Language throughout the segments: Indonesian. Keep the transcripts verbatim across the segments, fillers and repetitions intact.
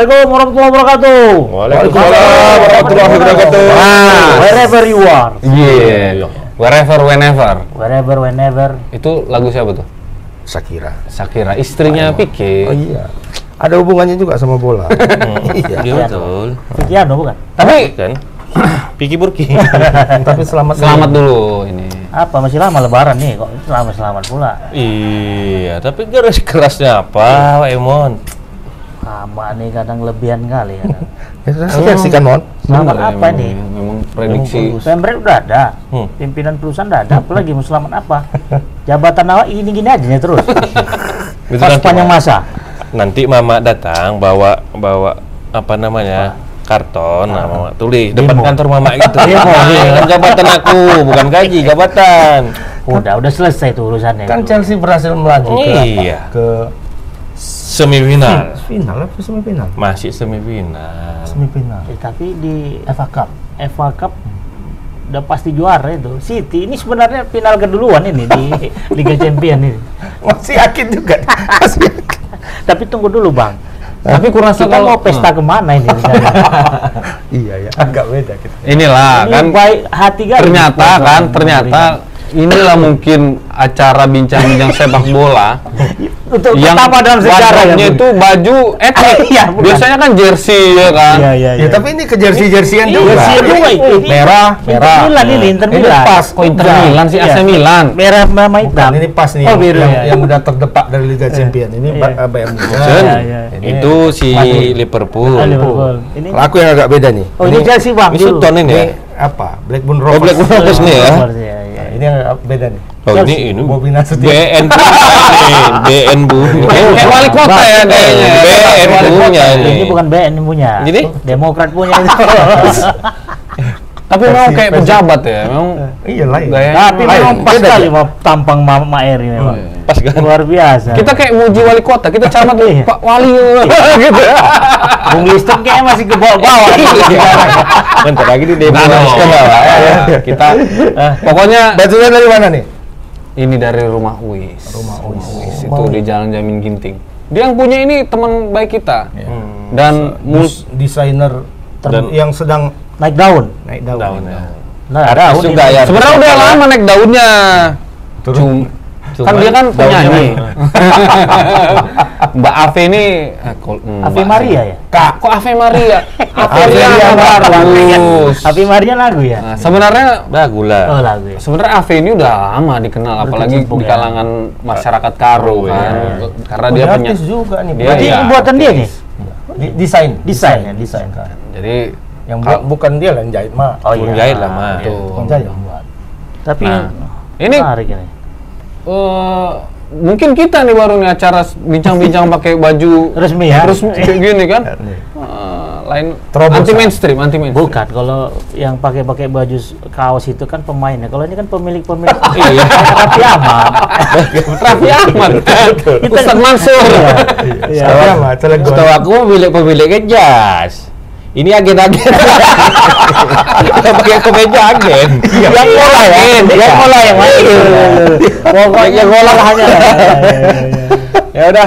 Assalamualaikum warahmatullahi wabarakatuh. Waalaikumsalam warahmatullahi wabarakatuh. Ah, wherever you are. Iya. Wherever, whenever. Wherever, whenever. Itu lagu siapa tuh? Shakira. Shakira, istrinya Pique. Oh iya. Ada hubungannya juga sama bola. Iya betul. Vikiano bukan? Tapi Kan? Piki Burki. Tapi selamat selamat dulu ini. Apa masih lama lebaran nih kok selamat selamat pula. Iya, tapi keras kerasnya apa, Emon? Lama nih kadang lebihan kali ya. Ya sih kan Mon. Selamat Bener, apa emang- nih? Memang prediksi. Pemret udah ada, Hmm. pimpinan perusahaan udah ada, apalagi mau selamat apa? Jabatan awak gini-gini aja nih terus. Itu Pas nanti, panjang Mak. masa. Nanti Mama datang bawa bawa apa namanya? Karton, nah, Mama tulis depan Demo. kantor Mama gitu. Demo. Ini kan jabatan aku, bukan gaji, jabatan. Udah, udah selesai tuh urusannya. Kan itu. Chelsea berhasil melaju ke apa? Iya. Ke Semifinal. final apa semifinal? Masih semifinal. Semifinal. Eh, tapi di F A Cup. F A Cup udah pasti juara itu. City ini sebenarnya final keduluan ini di Liga Champions ini. Masih yakin juga. Masih yakin. Tapi tunggu dulu bang. Tapi kurang Kita mau pesta kemana ini? rencana? Iya ya, agak beda kita. Inilah Ini kan baik hati kali. ternyata Bang, kan Bang, ternyata inilah mungkin acara bincang-bincang sepak bola untuk yang pertama dalam sejarah ya, wajahnya Bang. itu baju etnik. Iya, bukan. Biasanya kan jersey ya kan. Iya, iya, Ya tapi ini ke jersey-jerseyan Iya, juga. jersey juga Ini itu. merah, merah. Inter Milan ini, Inter Ini Milan. pas. Kok Inter Enggak. Milan sih A C Iya. Milan? Merah sama hitam. Bukan, ini pas nih Oh, yang, biru yang, ya. yang udah terdepak dari Liga Champions. Ini Iya. ba- Bayern Munchen. Iya, iya. Ini Itu si Madrid. Liverpool. Ah, Liverpool. Ini Kalau aku yang agak beda nih. oh ini Chelsea bang. Ini dulu. Sutton ini ya. Ini apa? Blackburn Oh, Rovers. Blackburn Rovers nih ya. Iya, iya. Nah, ini yang agak beda nih. Oh, Chelsea. ini ini Bobby Nasution. B N punya B N Bu. Kayak wali kota ya kayaknya. B N Wali kota. punya ini. Ini bukan B N punya. Jadi? Demokrat punya itu. Tapi memang kayak pejabat ya, memang Iya lah. gaya. Tapi Lain, memang pas beda sekali ya? mau tampang Mama Eri memang. Pas kan? Luar biasa. Kita kayak muji wali kota, kita camat Iya. Pak Wali gitu. Bung Liston kayaknya masih ke bawah-bawah. Bentar lagi di demo. Nah, no. ke bawah. Ya, kita pokoknya Bajunya dari mana nih? ini dari rumah Uis. Rumah Uis. Itu di Jalan Jamin Ginting. Dia yang punya ini teman baik kita. Dan mus Mus desainer ter- Dan- yang sedang Naik daun. naik daun. Daun ya. Nah, Artis daun juga ini. ya. sebenarnya udah lama naik daunnya. Terus Cum- Cuman kan dia kan daunnya penyanyi. memang. Mbak Ave ini eh, kok- Ave Mbak- Maria ya? Kak, kok Ave Maria? Ave Ave Maria Maria bagus. Ave Maria lagu ya? Nah, sebenarnya Bagus lah. Oh lagu ya. sebenarnya Ave ini udah lama dikenal apalagi Berkecimpung di ya. kalangan masyarakat Karo Karo, kan. ya. Karena Oh, dia dia punya artis juga nih. Dia- Berarti iya, ini buatan dia artis. nih? Di- desain. Desain ya, desain. jadi Yang buat bukan dia lah yang jahit mah. Oh Tukang iya. jahit lah, mah. Tuh. Tukang jahit yang buat. Tapi Nah, ini menarik ini. eh, mungkin kita nih baru nih acara s- bincang-bincang pakai baju Resmi ya? resmi kayak gini kan. Eh, lain Terobosan. anti mainstream, anti mainstream. Bukan, kalau yang pakai-pakai baju s- kaos itu kan pemainnya. Kalau ini kan pemilik-pemilik. Iya. Raffi Ahmad. Raffi Ahmad. Ustaz Mansur. Iya. Tapi apa? Cilegon. Setahu aku pemilik-pemiliknya jas. Ini agen-agen. Yang pakai kemeja agen. Yang ngolah ya, yang ngolah yang main. Pokoknya ngolah hanya. Ya udah.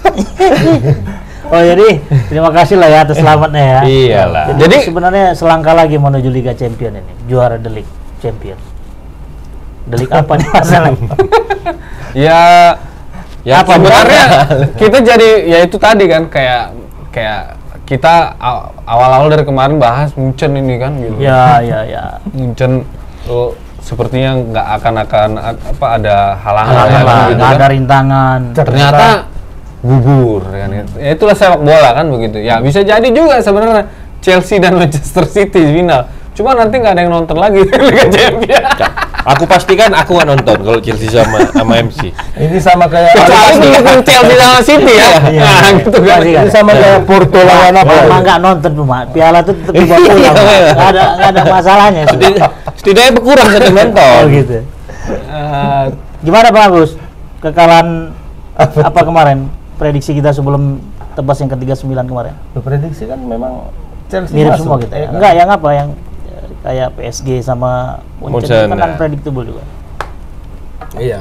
Oh jadi terima kasih lah ya atas selamatnya ya. Iyalah. Jadi, Jadi- sebenarnya selangkah lagi menuju Liga Champion ini, juara The League Champion. The League apa nih masalahnya? Ya Ya apa sebenarnya kita jadi ya itu tadi kan kayak kayak kita aw- awal-awal dari kemarin bahas Munchen ini kan gitu. Ya ya ya. Munchen oh, sepertinya nggak akan akan apa ada halangan Halangan ya, lah, gitu nggak kan. ada rintangan. Ternyata gugur kan. Ya, itulah sepak bola kan begitu. Ya bisa jadi juga sebenarnya Chelsea dan Manchester City final. Cuma nanti nggak ada yang nonton lagi Liga Champions. Aku pastikan aku nggak nonton kalau Chelsea sama sama M C. Ini sama kayak Kecuali mendukung Chelsea sama City ya. Iya. Nah, gitu kan. Pasti kan. ini sama kayak Porto lawan apa? Emang nggak nonton tuh, Mak. Piala tuh tetap dibawa pulang. Iya, Mak. iya. Nggak ada nggak ada masalahnya. Setidaknya, setidaknya berkurang satu nonton. Oh gitu. Eh, Gimana Pak Agus? Kekalahan apa kemarin? Prediksi kita sebelum tebas yang ke tiga puluh sembilan kemarin. Prediksi kan memang Chelsea Mirip masuk, semua kita ya. kan? Enggak, yang apa yang eh, kayak P S G sama Munchen Munchen, kan ya. unpredictable juga. Iya.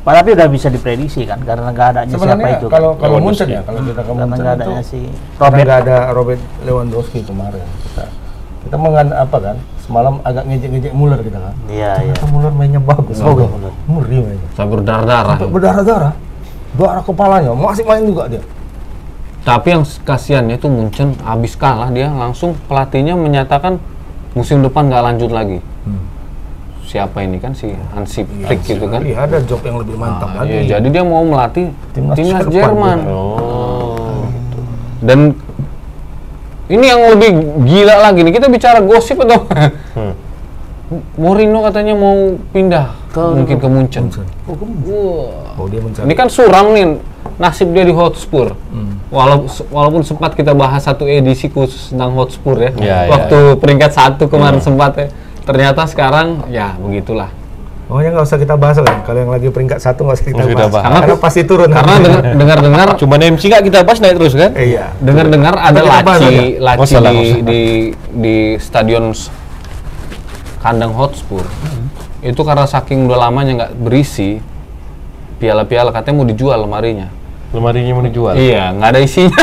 Tapi udah bisa diprediksi kan karena nggak adanya siapa Sebenarnya itu. kalau kan. kalau Lewandowski. Munchen ya, kalau kita ke Karena Munchen nggak itu adanya si Robert Robert. nggak ada Robert Lewandowski kemarin kita kita mengan apa kan semalam agak ngejek-ngejek Muller kita kan. Iya iya. Ternyata Muller mainnya bagus. Bagus, Muller. Muri mainnya. Sampai berdarah-darah. Sampai berdarah-darah. Darah kepalanya masih main juga dia. Tapi yang kasihannya itu Munchen habis kalah dia langsung pelatihnya menyatakan musim depan nggak lanjut lagi. Hmm. Siapa ini kan si Hansi Flick gitu kan? Iya, ada job yang lebih mantap Ah, lagi. iya, jadi dia mau melatih Timnas timnas, Jerman. Jerman. Oh. Dan ini yang lebih gila lagi nih, kita bicara gosip atau Hmm. Mourinho katanya mau pindah Ke- mungkin ke Munchen. Munchen. Wah. Oh, dia mencari. Ini kan suram nih nasib dia di Hotspur. Hmm. Walau, walaupun sempat kita bahas satu edisi khusus tentang Hotspur ya, Ya, ya, waktu peringkat satu kemarin sempat ya. Ternyata sekarang ya begitulah. Oh ya nggak usah kita bahas lah. Kalau yang lagi peringkat satu nggak usah kita Nggak usah kita bahas. bahas. Karena, Karena- pasti turun. Karena dengar- dengar-dengar Cuman M C nggak kita bahas naik terus kan? Eh, iya. dengar-dengar ada Kita bahas laci aja. laci Masalah, di, masalah. di di stadion s- kandang Hotspur. Itu karena saking udah lamanya nggak berisi, piala-piala katanya mau dijual lemarinya. Lemarinya mau dijual. Iya, nggak ada isinya.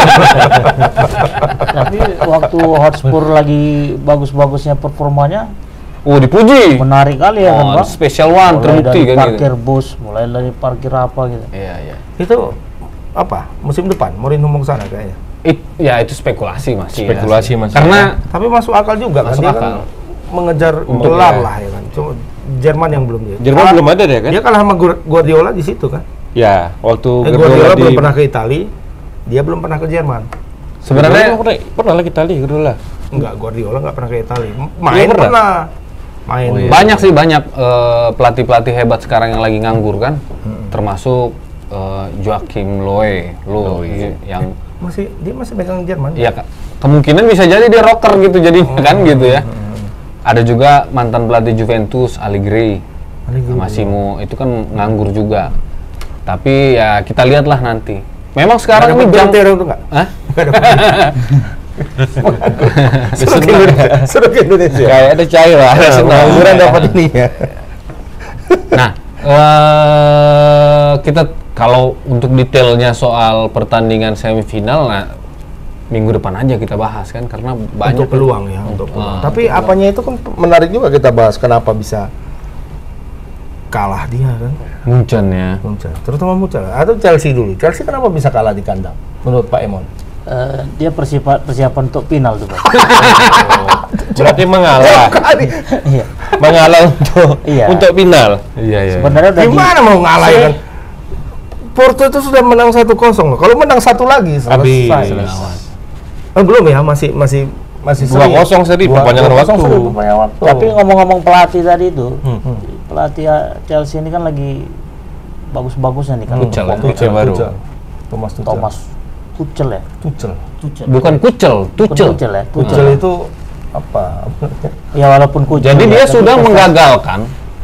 Tapi waktu Hotspur lagi bagus-bagusnya performanya Oh, dipuji. menarik kali ya kan Oh, Bang. special one Mulai terbukti dari kan parkir gitu. bus, mulai dari parkir apa gitu. Iya, iya. Itu apa? Musim depan Mourinho mau ke sana kayaknya. It, ya itu spekulasi masih. ya. Spekulasi masih. Karena Tapi masuk akal juga Masuk kan dia akal. kan mengejar Untuk gelar ya. lah ya kan. Cuma Jerman yang belum dia. Jerman Kalah- belum ada deh kan? Dia kalah sama Gu- Guardiola di situ kan. Ya, waktu Eh, Guardiola Guardiola di belum pernah ke Italia, dia belum pernah ke Jerman. sebenarnya Guardiola pernah, pernah lagi Itali Guardiola. Enggak, Guardiola enggak pernah ke Italia. Main Iya, pernah. pernah. Main. Oh, iya. banyak sih banyak eh, pelatih-pelatih hebat sekarang yang lagi nganggur kan. Termasuk eh, Joachim Low, Low Low, yang Masih dia masih pegang Jerman. ya ke- kemungkinan bisa jadi dia rocker gitu jadinya kan gitu ya. Ada juga mantan pelatih Juventus Allegri. Allegri. Massimo itu kan nganggur juga. Tapi ya kita lihatlah nanti. Memang Nggak sekarang dapat ini jam Beltero itu enggak? Hah? Suruh ke Indonesia. Suruh ke Indonesia. Kayak ada cair lah. Pengangguran dapat ini ya. Nah, eh, kita kalau untuk detailnya soal pertandingan semifinal, nah minggu depan aja kita bahas kan, karena banyak Untuk peluang ya, untuk peluang. Ah, Tapi untuk apanya itu kan menarik juga kita bahas kenapa bisa kalah dia kan. Munchen ya. Munchen. Terutama Munchen. Atau Chelsea dulu. Chelsea kenapa bisa kalah di kandang menurut Pak Emon? Eh, dia persiapan persiapan untuk final tuh Bang. Berarti mengalah. Iya. Mengalah untuk Iya. untuk final. Iya iya. Sebenarnya udah di- Gimana mau ngalah ya kan? Porto itu sudah menang satu kosong loh. Kalau menang satu lagi Habis. selesai. Oh, belum ya, masih masih masih Dua seri. kosong seri, Dua- perpanjangan dua kosong waktu. seri, perpanjangan waktu. Tapi ngomong-ngomong pelatih tadi itu, Hmm. pelatih Chelsea ini kan lagi bagus-bagusnya nih kan. Tuchel ya? Tuchel baru. Tuchel. Thomas Tuchel. Thomas Tuchel ya. Tuchel. Tuchel. Bukan Kucel, Bukan Tuchel. Tuchel ya. Tuchel itu apa? Ya walaupun Tuchel. Jadi ya, dia tapi sudah prestasi- menggagalkan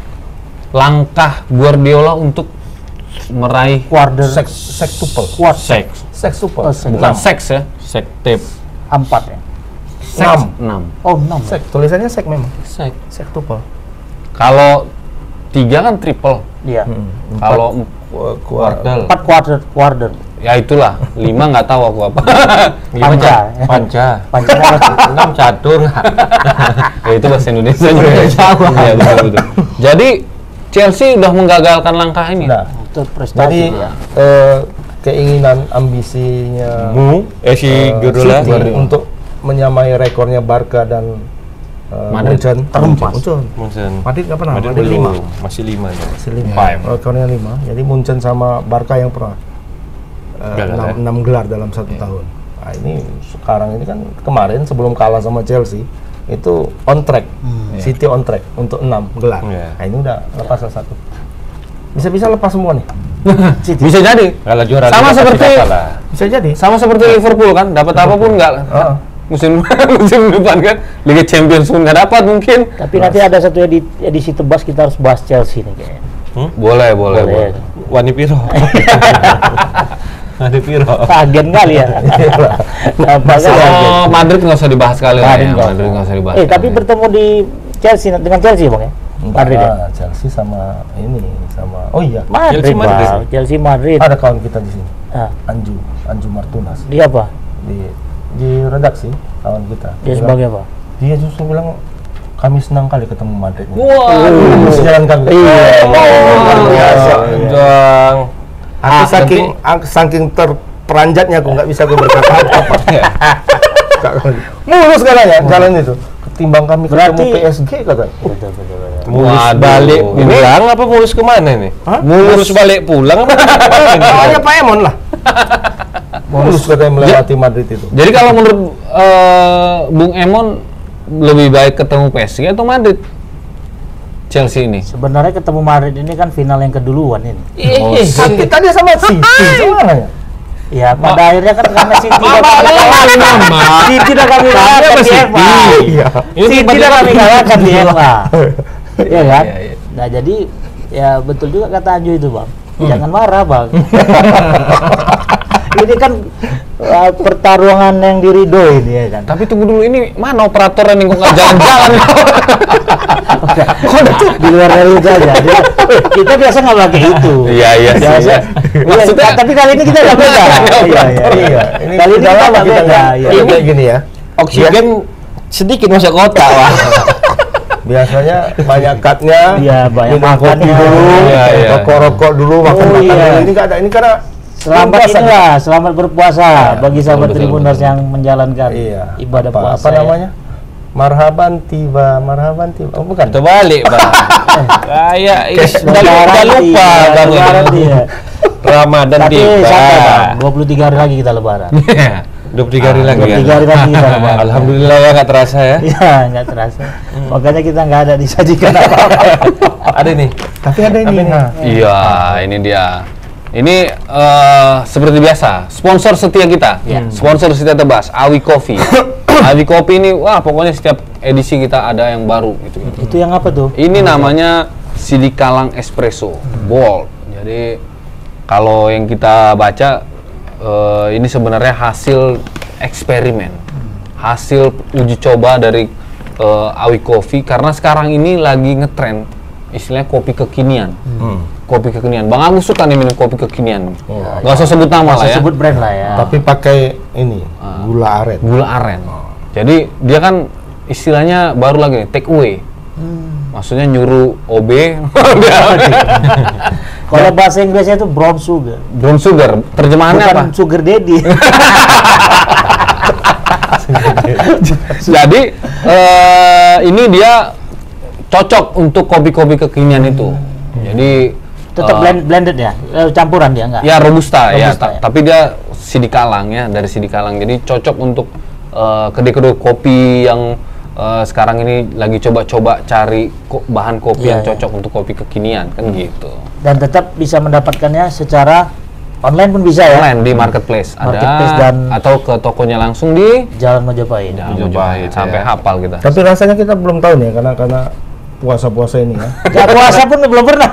langkah Guardiola untuk meraih quarter Sek sektupel. quart seks. Sektupel. Oh, sek- Bukan enam. seks ya, Sek tape. empat ya. seks Enam. enam. Oh enam. ya? Sek, tulisannya sek memang. Seks. Sektupel. Kalau tiga kan triple. Iya. Kalau Ku- kuartal. Kuartal. Empat quarter quarter. ya itulah lima nggak tahu aku apa. Lima Panca. ca- Panca. Panca. Enam catur. Ya itu bahasa Indonesia juga. Iya betul betul. Jadi Chelsea udah menggagalkan langkah ini. Nah, Itu jadi prestasi ya. eh, keinginan ambisinya Mu, eh si eh, Guardiola. City untuk menyamai rekornya Barca dan eh, Madrid. Munchen. Terhempas. Munchen. Munchen. Madrid nggak pernah. Madrid Madrid belum. lima. Masih lima ya. Masih lima. Five. Rekornya lima. Jadi Munchen sama Barca yang pernah eh, Gagal, enam, ya? enam gelar dalam satu tahun. Nah, ini sekarang ini kan kemarin sebelum kalah sama Chelsea itu on track, City on track untuk enam gelar. Iya. Nah, ini udah lepas salah satu. Bisa-bisa lepas semua nih. Bisa jadi. Kalau juara Sama Liga seperti- pasti kalah. Bisa jadi. Sama seperti Liverpool kan, dapat apapun nggak Heeh. musim musim depan kan Liga Champions pun nggak dapat mungkin. Tapi nanti ada satu edi- edisi tebas kita harus bahas Chelsea nih kayaknya. Boleh boleh boleh. Boleh. Wani Piro. Wani Piro. Agen kali ya. Nampak kan agen. Oh Madrid nggak usah dibahas kali lah Madrid ya. nggak Madrid usah. nggak usah dibahas. Eh tapi kali. bertemu di Chelsea dengan Chelsea bang ya? Madrid ya? Enggak, Chelsea sama ini sama oh iya Madrid, Chelsea Madrid. Bang. Chelsea Madrid. ada kawan kita di sini Ah, Anju Anju Martunas dia apa? di di redaksi kawan kita. Dia sebagai apa? Dia justru bilang kami senang kali ketemu Madrid. Wah, Sejalan kami. Iya. Luar biasa. Dong. Aku Ah, saking aku saking terperanjatnya aku nggak bisa aku berkata apa-apa. Mulus katanya jalan itu. Ketimbang kami Berarti- ketemu P S G kata. Betul, betul, betul. Mulus Waduh. balik pulang apa mulus kemana nih? Hah? Mulus balik pulang apa? Soalnya Pak Emon lah. Mulus katanya melewati Madrid itu. Jadi kalau menurut eh, Bung Emon lebih baik ketemu P S G atau Madrid? Chelsea ini. Sebenarnya ketemu Madrid ini kan final yang keduluan ini. Oh, Kan kita dia sama City sebenarnya. Ya, pada akhirnya kan karena City Mama, udah kami Mama. City udah kami kalahkan di F A. Iya. Ini City tempat udah dia- kami kalahkan di F A. Iya kan? Iya, iya. Nah, jadi ya betul juga kata Anju itu, Bang. Jangan marah, Bang. Ini kan uh, pertarungan yang diridoin ya kan. Tapi tunggu dulu, ini mana operatornya nih kok nggak jalan-jalan? Kok udah di luar dari itu aja. Dia- kita biasa nggak pakai itu. Iya, iya sih, Biasa. iya. Iya, Maksudnya- tapi kali ini kita nggak beda. Iya, iya, iya. Ini Kali ini kita lama nggak kita beda. nggak Iya. ini kayak gini ya. Oksigen sedikit masuk kota, wah. Biasanya banyak cutnya, Iya, banyak minum kopi makannya. dulu, Iya, iya. rokok-rokok dulu, makan makan iya. dulu. Ini nggak ada, ini karena Selamat puasa. inilah, selamat berpuasa bagi sahabat betul, Tribuners betul. yang menjalankan Iya. ibadah apa, puasa. apa ya. namanya? Marhaban tiba, marhaban tiba. Oh bukan. Terbalik, Bang. Kayak is- udah Lebaran udah lupa, iya, Bang. Lebaran ini. iya. Ramadan Tapi tiba. santai Bang, dua puluh tiga hari lagi kita lebaran. dua puluh tiga hari lagi dua puluh tiga hari lagi kita lebaran. Alhamdulillah ya nggak terasa ya. Iya, nggak terasa. Makanya kita nggak ada disajikan apa-apa. Ada nih. Tapi ada ini. Nah, Iya, ini dia. Ini eh, seperti biasa, sponsor setia kita, sponsor setia Tebas, Awi Coffee. Awi Coffee ini, wah pokoknya setiap edisi kita ada yang baru gitu. Itu yang apa tuh? Ini namanya Sidikalang Espresso Bold. Jadi kalau yang kita baca eh, ini sebenarnya hasil eksperimen, hasil uji coba dari eh, Awi Coffee karena sekarang ini lagi ngetren istilahnya kopi kekinian. Kopi kekinian. Bang Agus suka nih minum kopi kekinian. Gak usah sebut nama lah Saya ya. sebut brand lah ya. tapi pakai ini gula aren. Gula aren. Jadi dia kan istilahnya baru lagi nih, take away. Maksudnya nyuruh O B. Kalau bahasa Inggrisnya itu brown sugar. Brown sugar. Terjemahannya Bukan apa? sugar daddy. Jadi eh, ini dia cocok untuk kopi-kopi kekinian itu. Jadi Tetap eh, blend, blended ya? Eh, campuran dia enggak? ya robusta, ya, Robusta, ta- ya. tapi dia sidikalang ya, dari sidikalang. Jadi cocok untuk eh, kedai-kedai kopi yang eh, sekarang ini lagi coba-coba cari ko- bahan kopi Iya, yang iya. cocok untuk kopi kekinian kan gitu. Dan tetap bisa mendapatkannya secara online pun bisa ya? Online di marketplace, Marketplace ada dan- atau ke tokonya langsung di Jalan Majapahit. Jalan Majapahit, Majapahit, sampai ya. hafal kita. Tapi rasanya kita belum tahu nih karena karena puasa-puasa ini ya. Ya puasa pun belum pernah.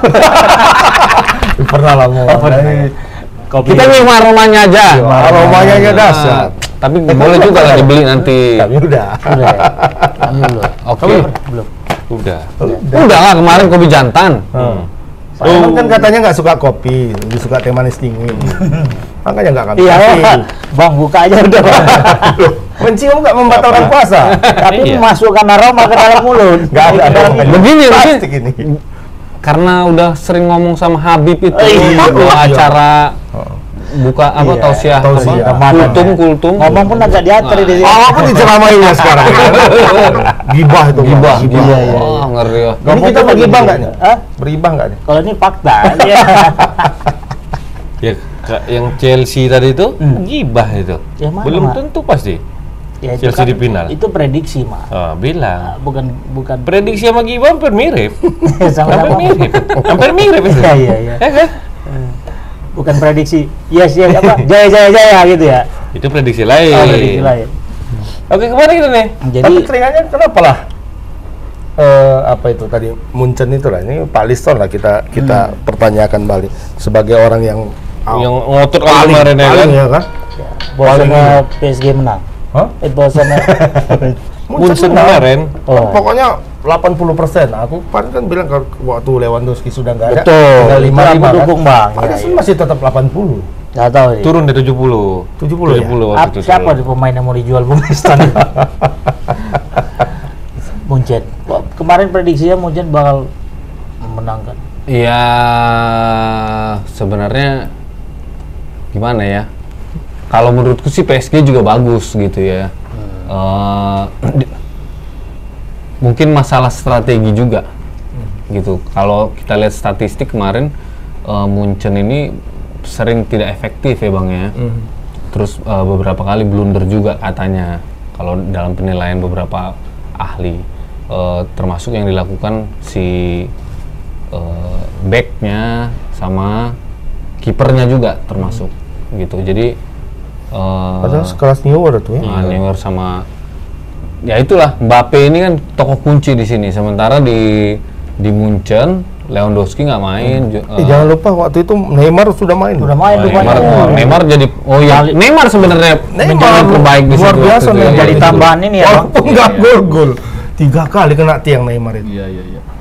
Pernah lah mau. Kopi. Kita nyium aromanya aja. Iya, aromanya aja dasar. Tapi boleh juga lah dibeli nanti. Kami udah. Udah ya? Kami belum. Oke. Belum. Udah. Udah lah kemarin kopi jantan. Hmm. Pak Emon kan katanya nggak suka kopi, lebih suka teh manis dingin. Makanya nggak kami Iya, kasih. Bang buka aja udah. Bang. Loh, mencium nggak membatalkan puasa? Tapi Iya. memasukkan aroma ke dalam mulut. Nggak ada. Ke dalam hidung. Begini, Plastik ini. Karena udah sering ngomong sama Habib itu Iya. bahwa Iya. acara buka apa Iya, tausiah, tausiah. apa? kultum kultum Ngomong pun agak diatur di Oh, aku diceramainnya sekarang. Gibah itu. Bang. gibah Gibah. gibah. iya, Oh, ngeri ya. Ini kita pun bergibah lagi- nggak nih? Hah? Beribah nggak nih? Kalau ini fakta. Iya. Ya, ka- yang Chelsea tadi itu Hmm. gibah itu. Ya, mana, Belum Mak? tentu pasti. Ya, itu Chelsea di final. Itu prediksi, Mak. Oh, bilang. Bukan bukan Prediksi sama gibah hampir mirip. Hampir sama-sama. mirip. Hampir mirip itu. Iya, iya, iya. Ya kan? Bukan prediksi. Yes, yes apa? Jaya jaya jaya gitu ya. Itu prediksi lain. Oh, prediksi lain. Oke, kemana kita nih? Jadi Tapi telingannya kenapa lah? Eh, apa itu tadi Munchen itu lah. Ini Pak Liston lah kita kita pertanyakan balik sebagai orang yang Yang ngotot kali paling kemarin ya kan? paling ya kan? bahwasanya P S G menang. Hah? Eh bahwasanya Munchen kemarin. oh. Pokoknya delapan puluh persen. Aku kan kan bilang kalau waktu Lewandowski sudah nggak ada, Betul. tinggal lima Itu lima aku dukung, Bang. Ada Iya, sih iya. masih tetap delapan puluh. Nggak tahu sih. Turun dari tujuh puluh. tujuh puluh ya? waktu Ap- itu siapa turun. di pemain yang mau dijual Bungestan? Munchen. Wah, kemarin prediksinya Munchen bakal memenangkan. Ya sebenarnya gimana ya? Kalau menurutku sih P S G juga bagus gitu ya. Eh, di- mungkin masalah strategi juga gitu. Kalau kita lihat statistik kemarin eh, Munchen ini sering tidak efektif ya Bang ya. Terus eh, beberapa kali blunder juga katanya kalau dalam penilaian beberapa ahli. Eh, termasuk yang dilakukan si eh, backnya sama kipernya juga termasuk gitu. Jadi eh, Padahal sekelas Neuer tuh ya. Nah, Neuer sama ya itulah Mbappe ini kan tokoh kunci di sini. Sementara di di Munchen Lewandowski nggak main. ju- Eh, eh, jangan lupa waktu itu Neymar sudah main. Udah main Neymar, rupanya. oh, Neymar jadi oh ya Kali- Neymar sebenarnya Neymar menjadi terbaik di luar situ biasa waktu itu Neymar. ya. Jadi itu. tambahan ini ya, Bang. Walaupun nggak gol-gol. Tiga kali kena tiang Neymar itu. Iya iya iya.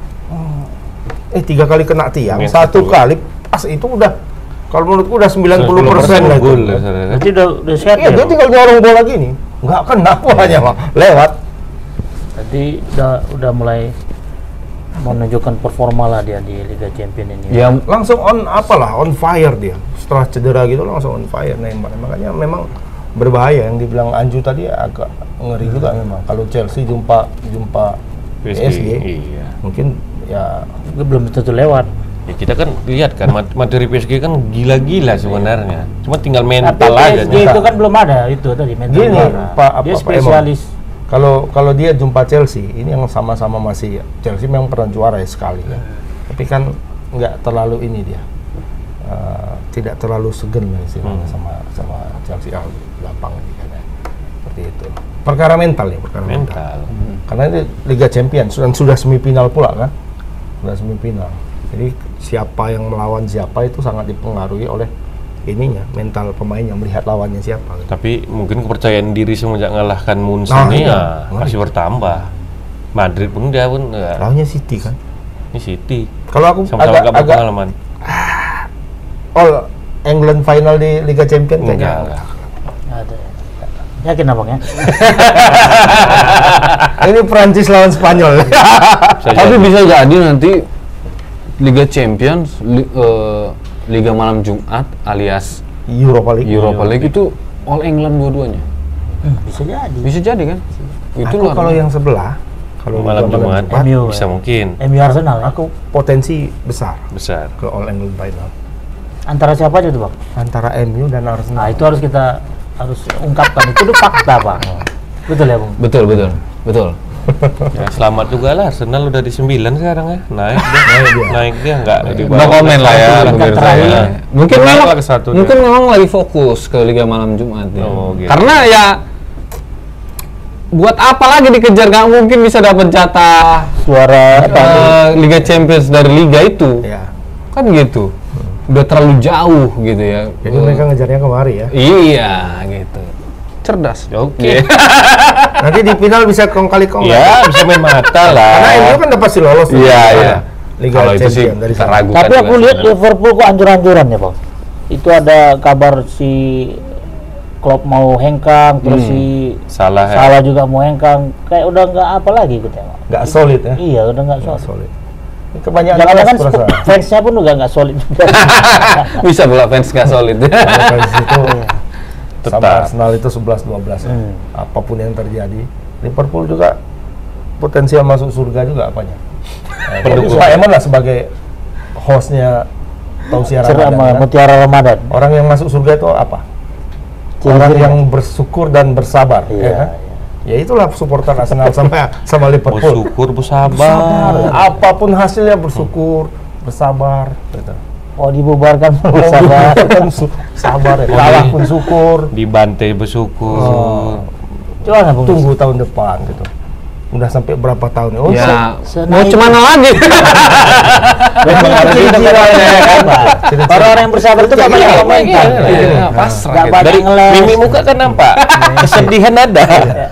Eh tiga kali kena tiang, Iya, satu satu. kali pas itu udah kalau menurutku udah sembilan puluh persen lah itu. gol ya, saudara. Berarti udah udah sehat Iya, ya, dia Bang? tinggal nyorong bola gini. Nggak kena bolanya mah, lewat. Berarti udah udah mulai menunjukkan performa lah dia di Liga Champions ini. Ya Langsung on apalah, on fire dia. Setelah cedera gitu langsung on fire Neymar. Makanya memang berbahaya yang dibilang Anju tadi agak ngeri juga memang. Kalau Chelsea jumpa jumpa P S G, Iya. mungkin ya Gue belum tentu lewat. Ya kita kan lihat kan mat- materi P S G kan gila-gila sebenarnya. Cuma tinggal Tapi mental aja. P S G nih. itu kan belum ada itu tadi mental Gini, juara. Pak, apa- Dia Pak spesialis. kalau kalau dia jumpa Chelsea, ini yang sama-sama masih Chelsea memang pernah juara ya sekali kan. Tapi kan nggak terlalu ini dia. Eh, tidak terlalu segen lah istilahnya sama sama Chelsea ah, gampang ini kan ya. Seperti itu. Perkara mental ya, perkara mental. Mental. Karena ini Liga Champions dan sudah semifinal pula kan. Sudah semifinal. Jadi siapa yang melawan siapa itu sangat dipengaruhi oleh ininya, mental pemainnya, melihat lawannya siapa. Gitu. Tapi mungkin kepercayaan diri semenjak ngalahkan Munchen Nah, ini iya. ya masih bertambah. Madrid pun dia pun ya, Lawannya City kan. ini City. Kalau aku Sama-sama agak gak agak berpengalaman. All England final di Liga Champions Enggak. kayaknya. enggak. Ada. Yakin abang ya? Ini Prancis lawan Spanyol. Bisa tapi jadi. bisa jadi nanti Liga Champions, li- eh, Liga Malam Jumat alias Europa League. Europa League itu All England dua-duanya. Hmm, bisa jadi. Bisa jadi kan? Itu Aku luar kalau biasa. yang sebelah, kalau Malam Liga Jumat M U, bisa ya. mungkin M U Arsenal ya? aku potensi besar besar. ke All England final Antara siapa aja tuh bang? antara M U dan Nah Arsenal. itu harus kita harus ungkapkan, itu tuh fakta bang. Betul ya bang? Betul, betul. Betul. Ya, selamat juga lah, Arsenal udah di sembilan sekarang ya. Naik dia. Naik dia. Naik dia enggak di No komen lah ya, Peringkat pemirsa terakhir. ya. Mungkin Naik memang lah ke satu mungkin dia. memang lagi fokus ke Liga Malam Jumat ya. Oh, gitu. Karena ya buat apa lagi dikejar, nggak mungkin bisa dapat jatah Suara apa? eh, Liga Champions dari liga itu. Ya. Kan gitu. Udah terlalu jauh gitu ya. Jadi Eh, mereka ngejarnya kemari ya. Iya, gitu. Cerdas. Oke. Nanti di final bisa kong kali kong. Ya, bisa main mata lah. Karena M U kan udah pasti lolos. Iya, Liga iya. Liga Kalau itu sih Champions dari kita sana. ragukan Tapi juga aku lihat sebenarnya. Liverpool kok anjur-anjuran ya bang. Itu ada kabar si Klopp mau hengkang, terus Hmm. si Salah ya. Salah juga mau hengkang. Kayak udah nggak apa lagi gitu ya bang. Nggak solid ya. Iya udah nggak Nggak solid. solid. Ini kebanyakan Jangan-jangan kelas perasaan. fansnya pun juga nggak solid juga. Bisa pula fans gak solid. Kalau fans itu sama Tetap. Arsenal itu sebelas dua belas ya. Hmm. Apapun yang terjadi, Liverpool juga potensial masuk surga juga apanya. Nah, Pendukung. Pak Eman lah sebagai hostnya Tausiah Cerama Ramadan. kan? Mutiara Ramadan. Orang yang masuk surga itu apa? Orang yang bersyukur dan bersabar. Iya, ya, kan? Ya itulah supporter Arsenal sama sama Liverpool. Bersyukur, Bersabar. bersabar. Apapun hasilnya bersyukur, bersabar. Gitu. Oh dibubarkan Oh, sabar. kan su- sabar ya. Kalah pun syukur. Dibantai bersyukur. Oh. Gimana bang? Tunggu tahun depan gitu. Udah sampai berapa tahun ya? Oh, Ya, se- mau senaik- cemana lagi? Memang ada ciri-cirinya kan, Pak. Orang-orang yang bersabar itu nggak banyak komentar. Iya, pasrah Nggak gitu. banyak Dari ngeles. mimik muka kan nampak kesedihan ada.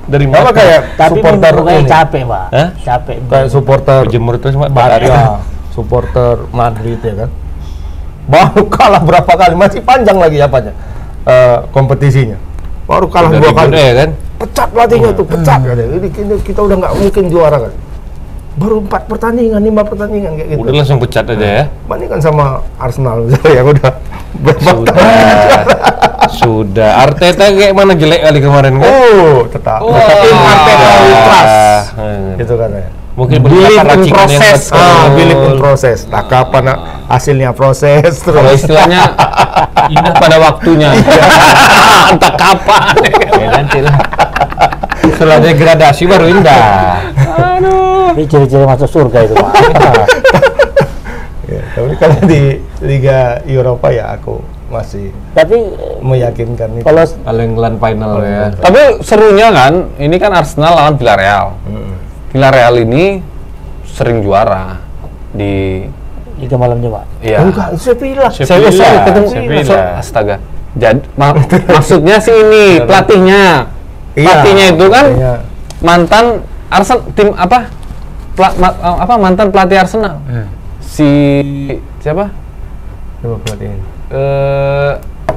Dari Sama mana? kayak Tapi supporter mukanya ini. capek, Pak. Hah? Capek. Kayak supporter Berjemur terus mak Barca, supporter Madrid ya kan. Baru kalah berapa kali, masih panjang lagi apanya eh, kompetisinya. Baru kalah Udah dua ribut kali. ya kan? Pecat pelatihnya tuh, pecat katanya. Ini kita, kita udah nggak mungkin juara kan. Baru empat pertandingan, lima pertandingan kayak gitu. Udah langsung pecat aja ya. Bandingkan sama Arsenal misalnya yang udah berapa Sudah. Sudah. Arteta kayak mana jelek kali kemarin kan? Oh, tetap. Oh. Tapi Arteta will trust. Hmm. Gitu katanya. Mungkin Believe berapa in racikan yang proses. betul. Ah, believe in proses. Nah, kapan hasilnya proses Kalau terus. istilahnya indah pada waktunya. Entah kapan. Ya nanti lah. Setelah degradasi baru indah. Ini ciri-ciri masuk surga itu, Pak. Ya, tapi kalau di Liga Eropa ya aku masih Tapi meyakinkan itu. kalau Kalau England final ya. Tapi serunya kan, ini kan Arsenal lawan Villarreal. Mm-mm. Villarreal ini sering juara di Liga malamnya, Pak. ya. Oh, enggak, Sevilla. Saya sorry, ketemu Sevilla. so, astaga. Jadi ma- maksudnya sih ini pelatihnya. Iya, Pelatihnya itu kan pelatihnya. mantan Arsenal tim apa? Pla- ma- apa mantan pelatih Arsenal. Hmm. Si siapa? Coba pelatihnya. Eh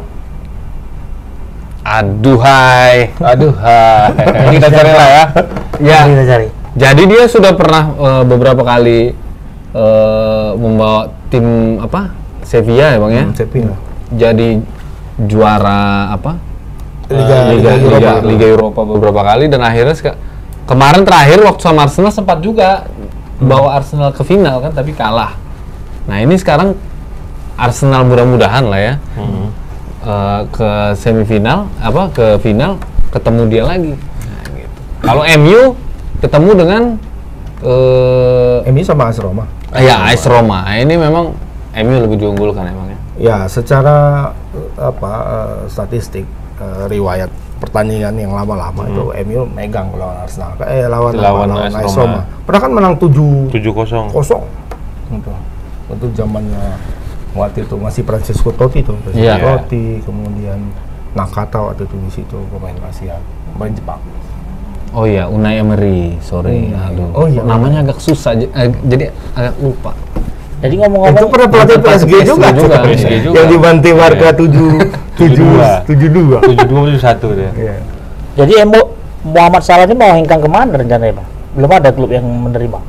aduhai. Aduh, Ini kita cari lah ya. Ya. Mari kita cari. Jadi dia sudah pernah eh, beberapa kali eh, membawa tim apa? Sevilla ya, Bang ya. Hmm, Sevilla. Jadi juara apa? Liga, Eh, Liga, Liga Liga, Eropa. Liga Eropa beberapa kali dan akhirnya seka- kemarin terakhir waktu sama Arsenal sempat juga bawa Arsenal ke final kan tapi kalah. Nah ini sekarang Arsenal mudah-mudahan lah ya Hmm. eh, ke semifinal apa ke final ketemu dia lagi. Nah, gitu. Kalau M U ketemu dengan eh M U sama AS Roma. ya A S Roma. Nah, ini memang M U lebih diunggulkan emangnya. Ya, secara eh, apa eh, statistik eh, riwayat pertandingan yang lama-lama itu M U megang lawan Arsenal. Eh lawan Lawan apa, AS AS Roma. Roma. Pernah kan menang tujuh tujuh kosong. kosong. Gitu. Itu zamannya waktu itu masih Francesco Totti tuh. Francesco Iya. Totti, kemudian Nakata waktu itu di situ pemain Asia, pemain Jepang. Oh iya, Unai Emery, sorry. Hmm. Aduh. Oh iya. Namanya agak susah, j- eh, jadi agak lupa. Jadi Itu ngomong-ngomong pernah pelatih P S G P S G juga, juga, tuh. P S G juga. yang dibantai Barca Iya. tujuh tujuh tujuh dua. tujuh dua tujuh satu dia. Iya. jadi Emo Muhammad Salah ini mau hengkang kemana rencananya, Pak? Belum ada klub yang menerima.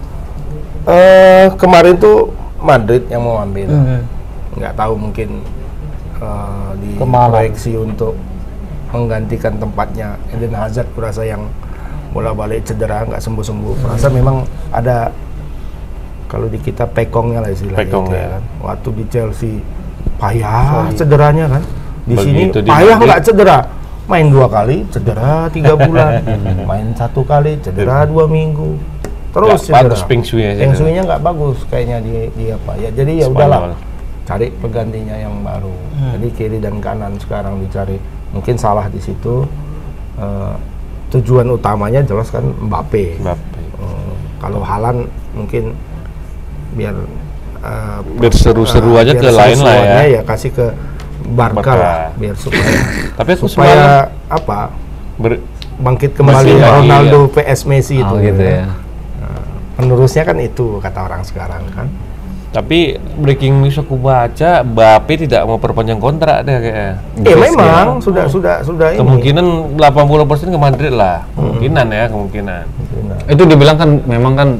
Eh kemarin tuh Madrid yang mau ambil. Hmm. Nggak tahu mungkin uh, Kemana? diproyeksi untuk menggantikan tempatnya Eden Hazard, kurasa yang bola balik cedera nggak sembuh-sembuh. Kurasa memang ada kalau di kita pekongnya lah istilahnya. Pekong, itu ya. kan. Waktu di Chelsea payah cederanya kan. Di Begitu sini di payah Madrid. nggak cedera. Main dua kali cedera tiga bulan. Main satu kali cedera dua minggu. Terus Nggak bagus cedera. feng shui-nya sih. Feng shui-nya nggak bagus kayaknya di, di apa ya. Jadi ya Spanyol. udahlah, cari penggantinya yang baru. Hmm. Jadi kiri dan kanan sekarang dicari. Mungkin salah di situ. Eh, tujuan utamanya jelas kan Mbappe. Mbappe. Eh, kalau Haaland mungkin biar eh, Biar seru-seru eh, aja biar ke lain lah ya. seru-seruannya ya kasih ke Barca Barca. lah biar supaya Tapi aku supaya semalam apa ber- bangkit kembali Masih, Ronaldo P S Messi itu. Oh gitu ya. Penerusnya kan itu kata orang sekarang kan. tapi breaking news aku baca Mbappe tidak mau perpanjang kontrak deh kayaknya. Eh memang sudah sudah sudah ini. Kemungkinan delapan puluh persen ke Madrid lah. Kemungkinan ya, kemungkinan. Itu dibilang kan memang kan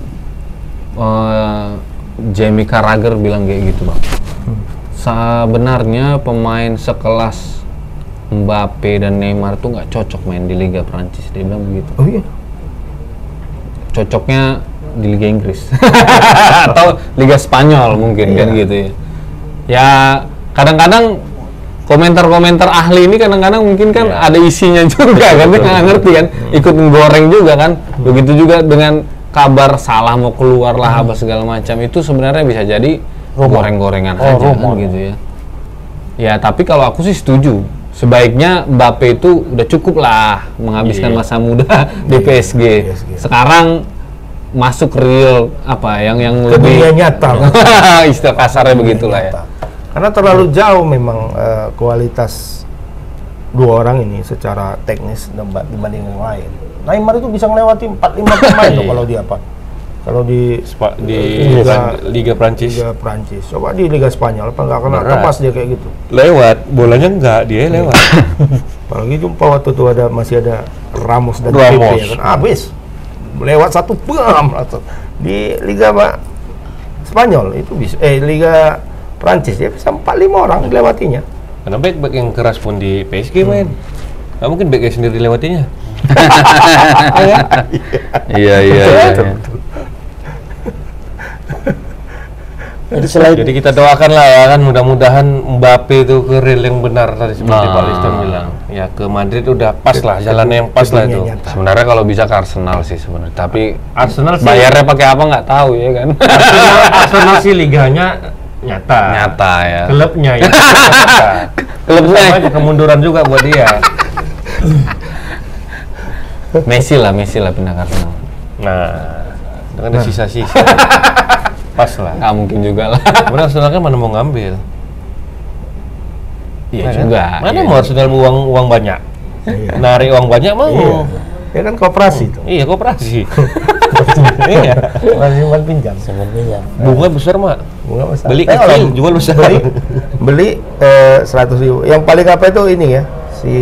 eh, Jamie Carragher bilang kayak gitu, Bang. Sebenarnya pemain sekelas Mbappe dan Neymar tuh nggak cocok main di Liga Prancis, dia bilang begitu. Oh iya. Cocoknya di Liga Inggris atau Liga Spanyol mungkin kan Iya. gitu ya. Ya kadang-kadang komentar-komentar ahli ini kadang-kadang mungkin kan Iya. ada isinya juga kan, dia nggak ngerti kan, ikut menggoreng juga kan. Begitu juga dengan kabar Salah mau keluar lah apa segala macam, itu sebenarnya bisa jadi Rumor. goreng-gorengan Oh, aja kan rumor. gitu ya. Ya tapi kalau aku sih setuju. Sebaiknya Mbappe itu udah cukup lah menghabiskan Iya. masa muda di P S G. P S G. Sekarang masuk real apa yang yang Ke lebih dunia nyata. istilah kasarnya begitulah ya. Nyata. Karena terlalu jauh memang eh, kualitas dua orang ini secara teknis demba- dibanding yang lain. Neymar itu bisa melewati empat lima pemain loh kalau dia apa? Kalau di Spa- di Liga, Liga Prancis Liga Prancis. Coba di Liga Spanyol apa nggak kena Berat. tepas dia kayak gitu. lewat, bolanya enggak, dia lewat. Apalagi jumpa waktu itu ada masih ada Ramos dan Ramos. Pepe ya kan. Habis lewat satu bam langsung. Di Liga apa? Spanyol itu bisa eh Liga Prancis dia bisa empat lima orang dilewatinya. Karena back-back yang keras pun di P S G main. Nggak mungkin backnya sendiri lewatinya. Iya iya. iya. Jadi selain Jadi kita doakan lah ya kan, mudah-mudahan Mbappe itu ke rel yang benar tadi seperti Nah. Pak Liston bilang. Ya ke Madrid udah pas lah, jalannya yang pas lah itu. Nyata. Sebenarnya kalau bisa ke Arsenal sih sebenarnya, tapi Arsenal sih, bayarnya pakai apa nggak tahu ya kan. Arsenal, Arsenal sih liganya nyata. Nyata ya. Klubnya ya. nyata. Klubnya. Sama aja kemunduran juga buat dia. Messi lah, Messi lah pindah ke Arsenal. Nah, dengan ada sisa-sisa. Pas lah. Nggak mungkin juga lah. Kemudian Arsenal kan mana mau ngambil? Iya Nah, kan? juga. Mana iya mau Arsenal uang uang banyak? Iya. Narik uang banyak mau. Iya. Ya kan kooperasi itu. Iya, koperasi. Iya. Simpan pinjam. sebenarnya Bunga besar mak. Bunga besar. Beli Tapi kalau kecil, jual besar. Beli, beli eh, seratus ribu. Yang paling apa itu ini ya, si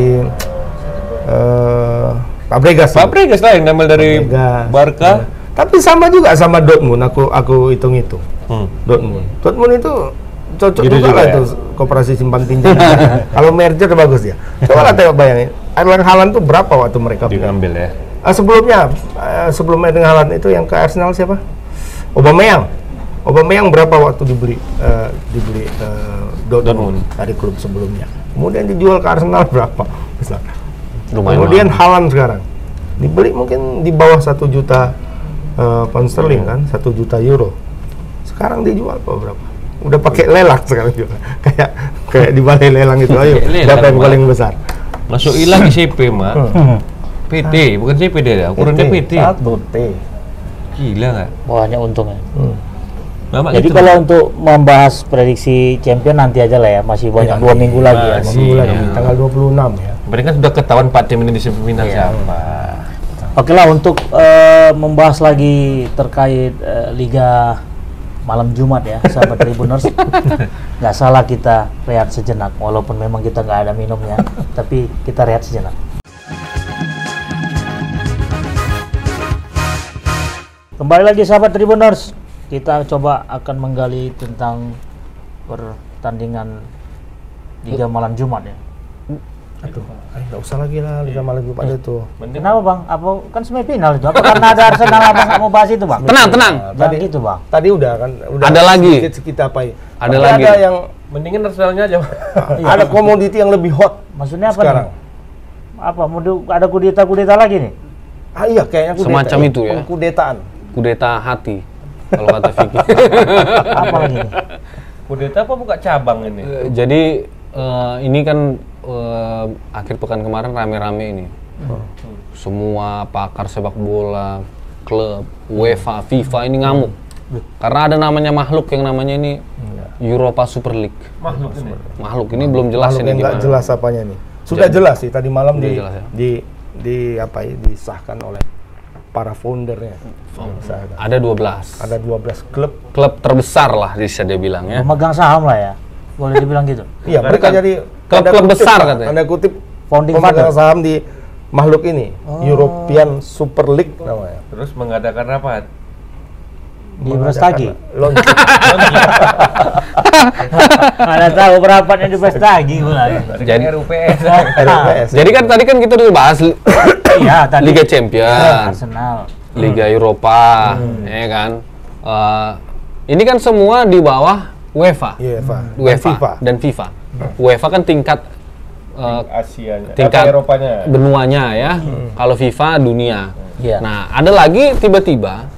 eh, Fabregas. Fabregas lah yang ngambil dari Fabregas. Barca. Nah, tapi sama juga sama Dortmund. Aku aku hitung-hitung. Hmm. Dortmund. Dortmund itu cocok Gitu juga juga lah ya? itu koperasi simpan pinjam. Kalau merger bagus ya. Coba lah tengok bayangin. Erling Haaland tuh berapa waktu mereka pindah? Diambil ya. Ah, sebelumnya eh, sebelum Erling Haaland itu yang ke Arsenal siapa? Aubameyang. Aubameyang berapa waktu dibeli eh, dibeli eh, Dortmund, Dortmund. dari klub sebelumnya. Kemudian dijual ke Arsenal berapa? Besar. Lumayan Kemudian mahal. Haaland sekarang dibeli mungkin di bawah satu juta eh, pound sterling kan, satu juta euro. Sekarang dijual apa berapa? Udah pakai lelang sekarang juga. kayak kayak di balai lelang itu. Ayo, Lelang, siapa yang Mak. paling besar? Masuk hilang di C P mak. P D, bukan C P D dah. Ukurannya P D. Satu T. Gila nggak? banyak untungnya. Hmm. Mama Jadi gitu, kalau Mak. untuk membahas prediksi champion nanti aja lah ya, masih banyak Iya, dua minggu lagi ya. masih. Minggu lagi, Iya. tanggal dua puluh enam ya. Berarti kan sudah ketahuan empat tim ini di semifinal Iya. siapa. Oke lah, untuk eh, membahas lagi terkait eh, Liga malam Jumat ya, sahabat Tribuners. Nggak salah kita rehat sejenak, walaupun memang kita nggak ada minumnya, tapi kita rehat sejenak. Kembali lagi sahabat Tribuners, kita coba akan menggali tentang pertandingan Liga malam Jumat ya. Aduh, ayo nggak usah lagi lah Liga malam Jumat itu. Mending Kenapa bang? Apa kan semifinal itu? Apa karena ada Arsenal abang nggak mau bahas itu bang? Tenang, tenang. Jangan gitu bang. Tadi udah kan, udah Ada lagi. sedikit kita apa ya? Ada Tapi lagi. Ada yang mendingan Arsenalnya aja. ada komoditi yang lebih hot Maksudnya apa sekarang. nih? Apa? Mau di- ada kudeta-kudeta lagi nih? Ah iya, kayaknya kudeta. Semacam itu ya. Kudetaan. Kudeta hati kalau kata Vicky. Apa lagi nih? Kudeta apa buka cabang ini? Eh, Jadi eh, ini kan eh, akhir pekan kemarin rame-rame ini. Semua pakar sepak bola, klub, UEFA, FIFA ini ngamuk. Karena ada namanya makhluk yang namanya ini Europa Super League. Makhluk ini. Makhluk ini belum jelas Makhluk ini yang nggak gimana. jelas apanya nih. Sudah Jadi- jelas sih tadi malam Sudah di, jelas ya. di di apa ya disahkan oleh para foundernya. Disahkan. Ada dua belas. Ada dua belas klub. Klub terbesar lah bisa dia bilang ya. Pemegang saham lah ya, boleh dibilang gitu. Iya, mereka kan jadi klub-klub tanda kutip, besar Pak, katanya. Tanda kutip Founding pemegang father. saham di makhluk ini, European Super League namanya. Terus mengadakan rapat. Di Brastagi. Launching. Ada tahu berapanya di Brastagi gula. Jadi- R U P S. R U P S. Jadi kan tadi kan kita udah bahas li- Iya tadi. Liga Champion, Arsenal. Liga Eropa, ya kan. Eh, ini kan semua di bawah UEFA, UEFA. UEFA FIFA. dan FIFA. UEFA kan tingkat eh, Asianya. tingkat Apa Eropanya. benuanya ya. Kalau FIFA dunia. Iya. Nah, ada lagi tiba-tiba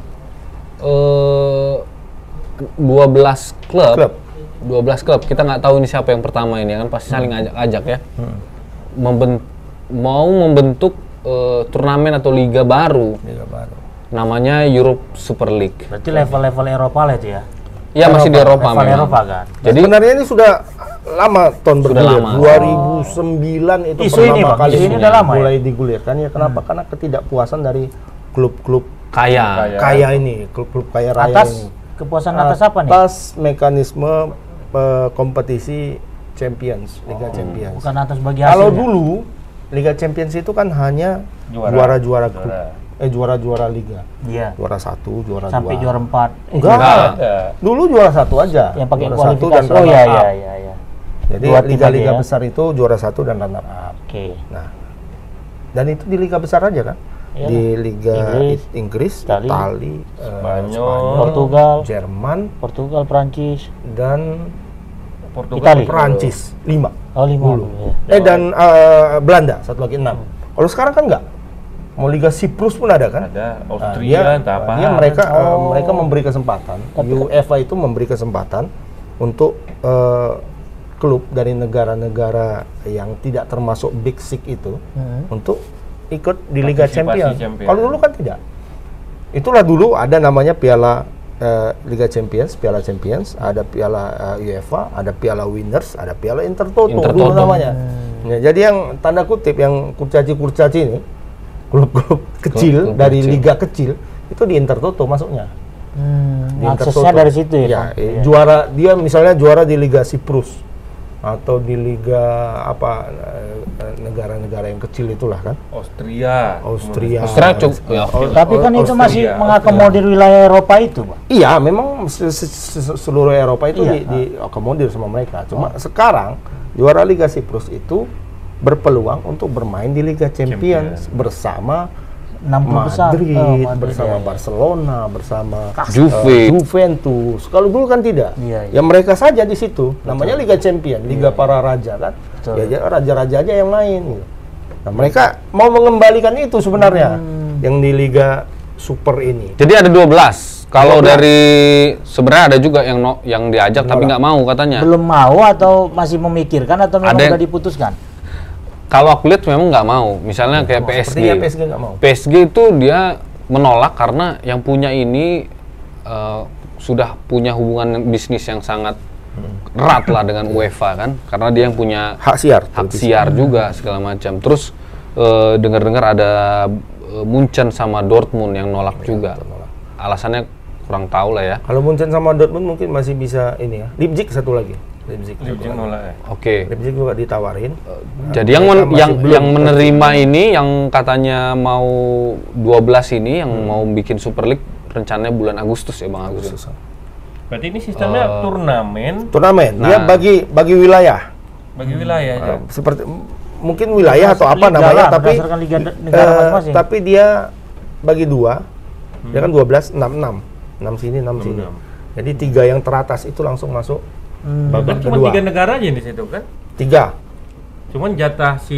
eh dua belas klub, Klub. dua belas klub. Kita nggak tahu ini siapa yang pertama ini kan pasti saling ajak-ajak ya. Memben- mau membentuk eh, turnamen atau liga baru Liga baru. namanya Europe Super League. Berarti level-level Eropa lah itu ya. Ya masih di Eropa Level memang. Eropa kan. Jadi Sebenarnya ini sudah lama tahun Sudah bergulir. lama. dua ribu sembilan itu Isu ini, pertama Bang, kali isu ini udah lama ya? mulai digulirkan ya. Kenapa? Karena ketidakpuasan dari klub-klub Kaya. Kaya. kaya ini, klub-klub kaya raya Atas ini. kepuasan atas apa nih? Atas mekanisme eh, kompetisi Champions, Liga Champions. Bukan atas bagi hasilnya. Kalau dulu Liga Champions itu kan hanya Juara. juara-juara grup, Juara. eh juara-juara liga, Iya. juara satu, juara Sampai dua. juara empat. Enggak, Enggak. Ada. dulu juara satu aja. Yang pakai Juara satu kualifikasi. dan Oh iya runner iya up. iya iya. Jadi Dua tim liga-liga aja ya. besar itu juara satu dan runner up. Oke. Nah, dan itu di liga besar aja kan? Iya. Di liga Inggris, I- Inggris, Itali, Itali, eh, Spanyol, Portugal, Jerman, Portugal, Prancis, dan Portugal. Itali. Perancis lima. oh lima. Dulu. Iya. Eh dan eh, Belanda satu lagi enam. Kalau sekarang kan enggak. Mau Liga Siprus pun ada kan? Ada Nah, Austria, dia, entah apa. dia mereka eh, Oh. mereka memberi kesempatan. UEFA itu memberi kesempatan untuk eh, klub dari negara-negara yang tidak termasuk Big Six itu Hmm. untuk ikut di Liga Partisipasi Champions. Champions. Kalau dulu kan tidak. Itulah dulu ada namanya Piala eh, Liga Champions, Piala Champions, ada Piala eh, UEFA, ada Piala Winners, ada Piala Intertoto, Intertoto. dulu namanya. Ya, jadi yang tanda kutip yang kurcaci-kurcaci ini klub-klub kecil Klub-klub dari kecil. liga kecil itu di Intertoto masuknya. Hmm, Di aksesnya Intertoto. dari situ ya, Ya, Bang? eh, juara dia misalnya juara di Liga Siprus atau di liga apa eh, negara-negara yang kecil itulah kan. Austria. Austria. Austria cukup ya. Oh, Tapi kan itu Austria. masih mengakomodir wilayah Eropa itu, Bang. Iya, memang se- se- se- seluruh Eropa itu Iya, di, diakomodir sama mereka. Cuma sekarang juara Liga Siprus itu berpeluang untuk bermain di Liga Champions, bersama enam puluh besar. Madrid, Oh, Madrid, bersama ya, ya. Barcelona, bersama Juve. eh, Juventus. Kalau dulu kan tidak. Iya, iya. Ya mereka saja di situ. Namanya Liga Champion, Liga para raja kan. Betul. Ya, ya raja-raja aja yang main gitu. Nah, mereka mau mengembalikan itu sebenarnya Hmm. yang di Liga Super ini. Jadi ada dua belas. Kalau dua belas. dari sebenarnya ada juga yang no, yang diajak tapi nggak mau katanya. Belum mau atau masih memikirkan atau memang Ada yang- sudah diputuskan? Kalau aku lihat memang nggak mau. Misalnya kayak P S G. Sepertinya P S G nggak mau. P S G itu dia menolak karena yang punya ini eh, sudah punya hubungan bisnis yang sangat erat lah dengan UEFA kan, karena dia yang punya Hak siar. hak siar juga segala macam. Terus eh, dengar-dengar ada eh, Munchen sama Dortmund yang nolak juga. Alasannya kurang tahu lah ya. Kalau Munchen sama Dortmund mungkin masih bisa ini ya. Leipzig satu lagi. Leipzig. satu Leipzig lagi. nolak ya. Oke. Leipzig juga ditawarin. Jadi yang mereka men- masih yang belum yang menerima ini yang katanya mau dua belas ini yang mau bikin Super League rencananya bulan Agustus ya Bang Agustus. Berarti ini sistemnya turnamen Turnamen. Dia Nah. bagi bagi wilayah. bagi wilayah aja. Uh, seperti m- mungkin wilayah atau apa Liga namanya lah, tapi berdasarkan liga de- negara eh, masing-masing. tapi dia bagi dua. Dia kan dua belas enam enam. enam sini enam sini. enam. Jadi tiga yang teratas itu langsung masuk Hmm. babak Kan cuma kedua. tiga negara aja di situ kan. Tiga. Cuman jatah si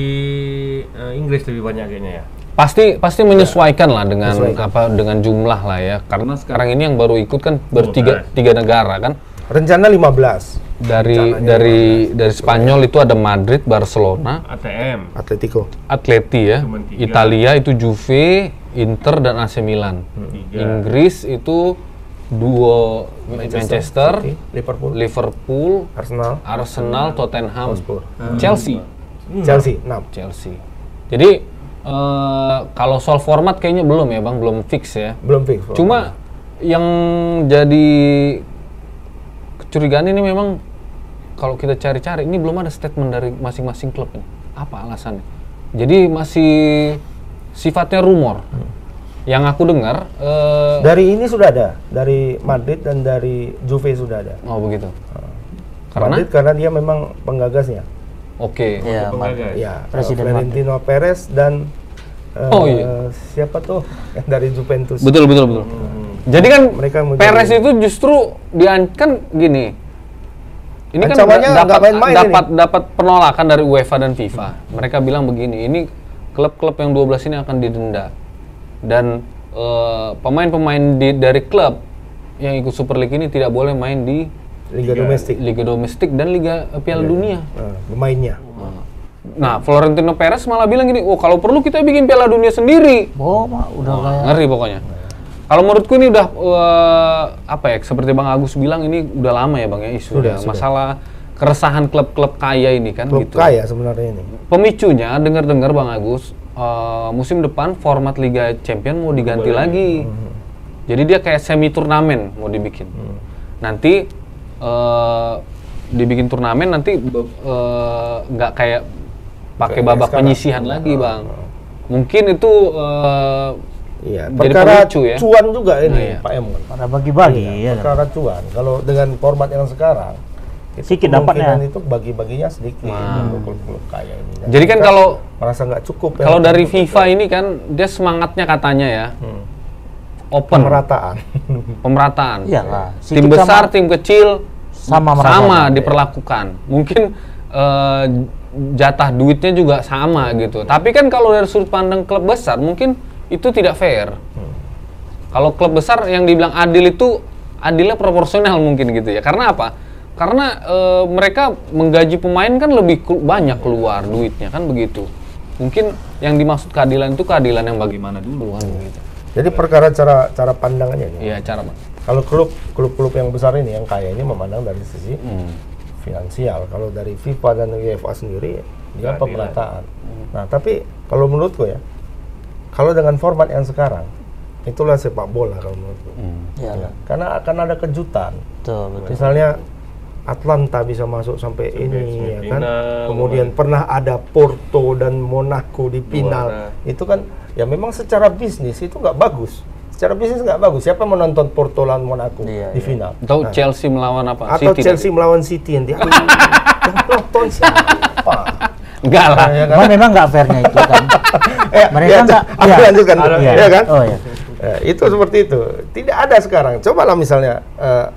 eh, Inggris lebih banyak kayaknya ya. Pasti pasti menyesuaikan lah dengan Menyesuaikan. apa dengan jumlah lah ya. Karena sekarang ini yang baru ikut kan baru tiga, tiga negara kan. Rencana lima belas. Dari Rencananya dari dari Spanyol itu ada Madrid, Barcelona, A T M. Atletico. Atleti ya. Cuman tiga. Italia itu Juve, Inter dan A C Milan. Tiga. Inggris itu duo Manchester, City, Liverpool, Liverpool, Arsenal, Arsenal, Tottenham, Hotspur. Chelsea. Chelsea enam. Chelsea. Jadi eh, kalau soal format kayaknya belum ya Bang, belum fix ya. Belum fix. Cuma yang jadi kecurigaan ini memang kalau kita cari-cari ini belum ada statement dari masing-masing klub ini. Apa alasannya? Jadi masih sifatnya rumor. Yang aku dengar eh, dari ini sudah ada, dari Madrid dan dari Juve sudah ada. oh begitu. Karena Madrid karena dia memang penggagasnya. oke. Ya, Bang. Penggagas. Ya, Presiden Florentino Perez dan eh, Oh, iya. siapa tuh yang dari Juventus? Betul betul betul. Jadi kan Mereka mau Perez jadi- itu justru dian kan gini. Ini kan Ancamannya da- nggak dapat main-main dapat dapat penolakan dari UEFA dan FIFA. Mereka bilang begini, ini klub-klub yang dua belas ini akan didenda. Dan eh, pemain-pemain di- dari klub yang ikut Super League ini tidak boleh main di Liga domestik. Liga Domestik dan Liga eh, Piala Dunia. Nah, pemainnya. Nah, Florentino Perez malah bilang gini, oh kalau perlu kita bikin Piala Dunia sendiri. Oh, Mak, udah Wah, kayak ngeri pokoknya. Kalau menurutku ini udah eh, apa ya? Seperti Bang Agus bilang ini udah lama ya Bang ya isu Sudah, ya. sudah. Masalah keresahan klub-klub kaya ini kan Klub gitu. kaya sebenarnya ini. Pemicunya dengar-dengar Bang Agus, uh, musim depan format Liga Champion mau diganti lagi. Hmm. Jadi dia kayak semi turnamen mau dibikin. Hmm. Nanti uh, dibikin turnamen nanti nggak uh, kayak pakai babak penyisihan lagi, Bang. Mungkin itu uh, iya, jadi perkara pemicu ya. Cuan juga ini, Nah, iya. Pak Em. Pada bagi-bagi Iya, ya. perkara cuan. Kalau dengan format yang sekarang, itu Sedikit kemungkinan dapatnya. itu bagi-baginya sedikit Nah. untuk klub-klub kaya ini. Dan Jadi kan mereka kalau merasa nggak cukup. ya, kalau dari untuk FIFA ini kan dia semangatnya katanya ya Hmm. open, pemerataan. pemerataan. Iyalah, Tim sedikit besar, sama- tim kecil sama sama merasakan. diperlakukan. Mungkin eh, jatah duitnya juga sama gitu. Tapi kan kalau dari sudut pandang klub besar mungkin itu tidak fair. Kalau klub besar yang dibilang adil itu adilnya proporsional mungkin gitu ya. Karena apa? Karena eh, mereka menggaji pemain kan lebih kelu- banyak keluar duitnya kan begitu. Mungkin yang dimaksud keadilan itu keadilan yang bagaimana dulu kan gitu. Jadi perkara cara cara pandangannya nih. Iya, cara Bang. Kalau klub klub-klub yang besar ini yang kaya ini memandang dari sisi Hmm. finansial. Kalau dari FIFA dan UEFA sendiri dia Keadilan. pemerataan. Nah, tapi kalau menurutku ya, kalau dengan format yang sekarang, itulah sepak bola kalau menurutku. Hmm. Iyalah. Karena akan ada kejutan. Betul, betul. Misalnya Atlanta bisa masuk sampai Sampai ini ya kan. final, Kemudian pernah ada Porto dan Monaco di final. Juara. Itu kan ya memang secara bisnis itu nggak bagus. Secara bisnis nggak bagus. Siapa mau nonton Porto lawan Monaco Iya, di iya. final? Atau Nah, Chelsea melawan apa? atau City Chelsea melawan City nanti. Aduh, yang nonton siapa? Enggak lah. Ya kan? Cuman memang nggak fairnya itu kan. Eh, Mereka ya, nggak. aku iya. lanjutkan, Iya. ya kan? Oh ya. Eh, itu seperti itu. Tidak ada sekarang. Cobalah misalnya eh,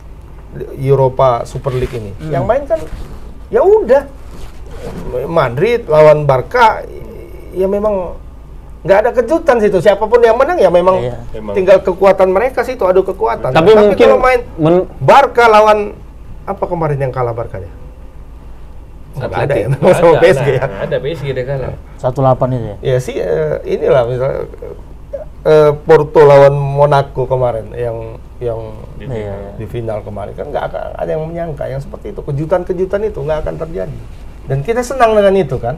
Europa Super League ini. Hmm. Yang main kan ya udah Madrid lawan Barca ya memang nggak ada kejutan situ. Siapapun yang menang ya memang Iya. Memang. tinggal kekuatan mereka situ adu kekuatan. Tapi mungkin kalau main men- Barca lawan apa kemarin yang kalah Barca ya? Oh, nggak ada ya, Nggak sama ada, P S G ya. nah, ada P S G dia kalah. satu delapan itu ya. Ya sih eh, inilah misalnya eh, Porto lawan Monaco kemarin yang yang Di Iya, final. iya. di final kemarin kan nggak akan ada yang menyangka yang seperti itu, kejutan-kejutan itu nggak akan terjadi dan kita senang dengan itu kan.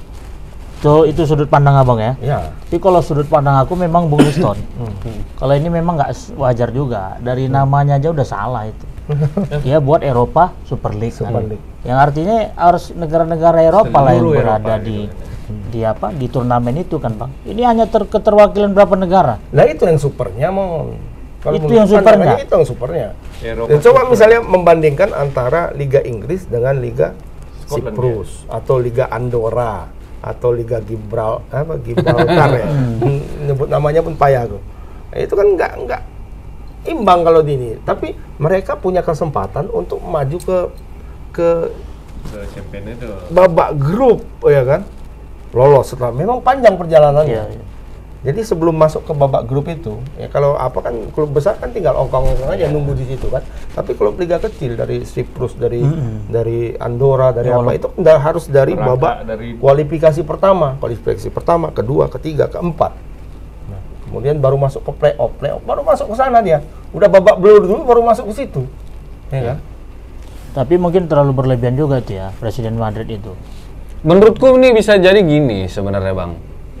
So, itu sudut pandang abang ya. Ya. Tapi kalau sudut pandang aku memang Bung Liston. Hmm. Kalau ini memang nggak s- wajar juga. Dari namanya aja udah salah itu. Dia buat Eropa Super League. kan. Super League. Yang artinya harus negara-negara Eropa lah yang Seluruh berada Eropa di gitu. di apa di turnamen itu kan bang. Ini hanya ter keterwakilan berapa negara? Nah itu yang supernya mon. Kalau Itu menurut yang supernya? pandangannya Itu yang supernya. Eropa Dan coba Super. misalnya membandingkan antara Liga Inggris dengan Liga Scotland, Siprus atau Liga Andorra atau Liga Gibral apa Gibraltar ya. Nyebut namanya pun payah aku. Nah, itu kan nggak nggak imbang kalau di ini. Tapi mereka punya kesempatan untuk maju ke ke Ke champion itu. babak grup, oh ya kan? Lolos setelah memang panjang perjalanannya. Iya, iya. Jadi sebelum masuk ke babak grup itu, ya kalau apa kan klub besar kan tinggal ongkang-ongkang aja nunggu di situ kan. Tapi klub liga kecil dari Siprus, dari dari Andorra, dari Ya, apa walau- itu udah harus dari Berangkat babak dari- kualifikasi pertama, kualifikasi pertama, kedua, ketiga, keempat. Nah, kemudian baru masuk ke playoff, playoff baru masuk ke sana dia. Udah babak belur dulu baru masuk ke situ. Ya kan? Tapi mungkin terlalu berlebihan juga itu ya Presiden Madrid itu. Menurutku ini bisa jadi gini sebenarnya Bang.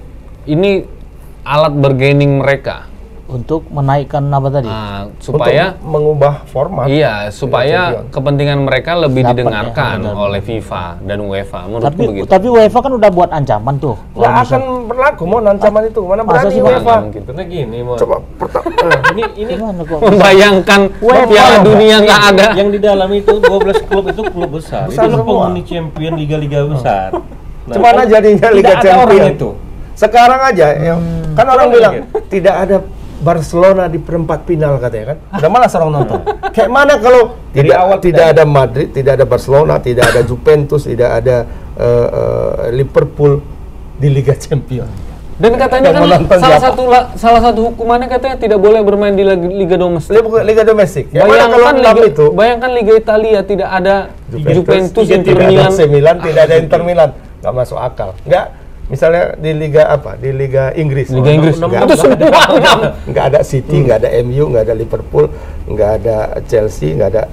Ini alat bargaining mereka. Untuk menaikkan apa tadi? Nah, supaya Untuk mengubah format. iya, supaya Champion. kepentingan mereka lebih Dapat ya, didengarkan benar. oleh FIFA dan UEFA. Menurutku tapi begitu. tapi UEFA kan udah buat ancaman tuh. Nggak Kalau akan berlaku mau ancaman itu. Mana Masa berani sih, Bang? UEFA? Mungkin. Karena gini, Mon. Coba pertama ini ini gimana kok? Membayangkan UEFA Piala loh, Dunia nggak ada. yang di dalam itu dua belas klub itu klub besar. Besar itu semua. penghuni champion liga-liga besar. Nah, Cuman jadinya Liga tidak ada orang Champion itu. Sekarang aja, yang, kan orang Coba bilang lihat. tidak ada Barcelona di perempat final katanya kan. Udah malas orang nonton. Kayak mana kalau Dari tidak awal tidak ada Madrid, tidak ada Barcelona, tidak ada Juventus, tidak ada eh, eh, Liverpool di Liga Champion. Dan katanya Yang kan menonton salah siapa? satu la- salah satu hukumannya katanya tidak boleh bermain di liga, liga domestik. Liga, Liga domestik. Yang mana kalau Bayangkan enam liga, itu bayangkan Liga Italia tidak ada Juventus, tidak Inter ada Milan. A C Milan, tidak ada Inter Milan, nggak masuk akal. Nggak, misalnya di Liga apa? Di Liga Inggris. Liga Inggris. Nggak Itu ada. semua. Nggak ada City, nggak ada M U, nggak ada Liverpool, nggak ada Chelsea, nggak ada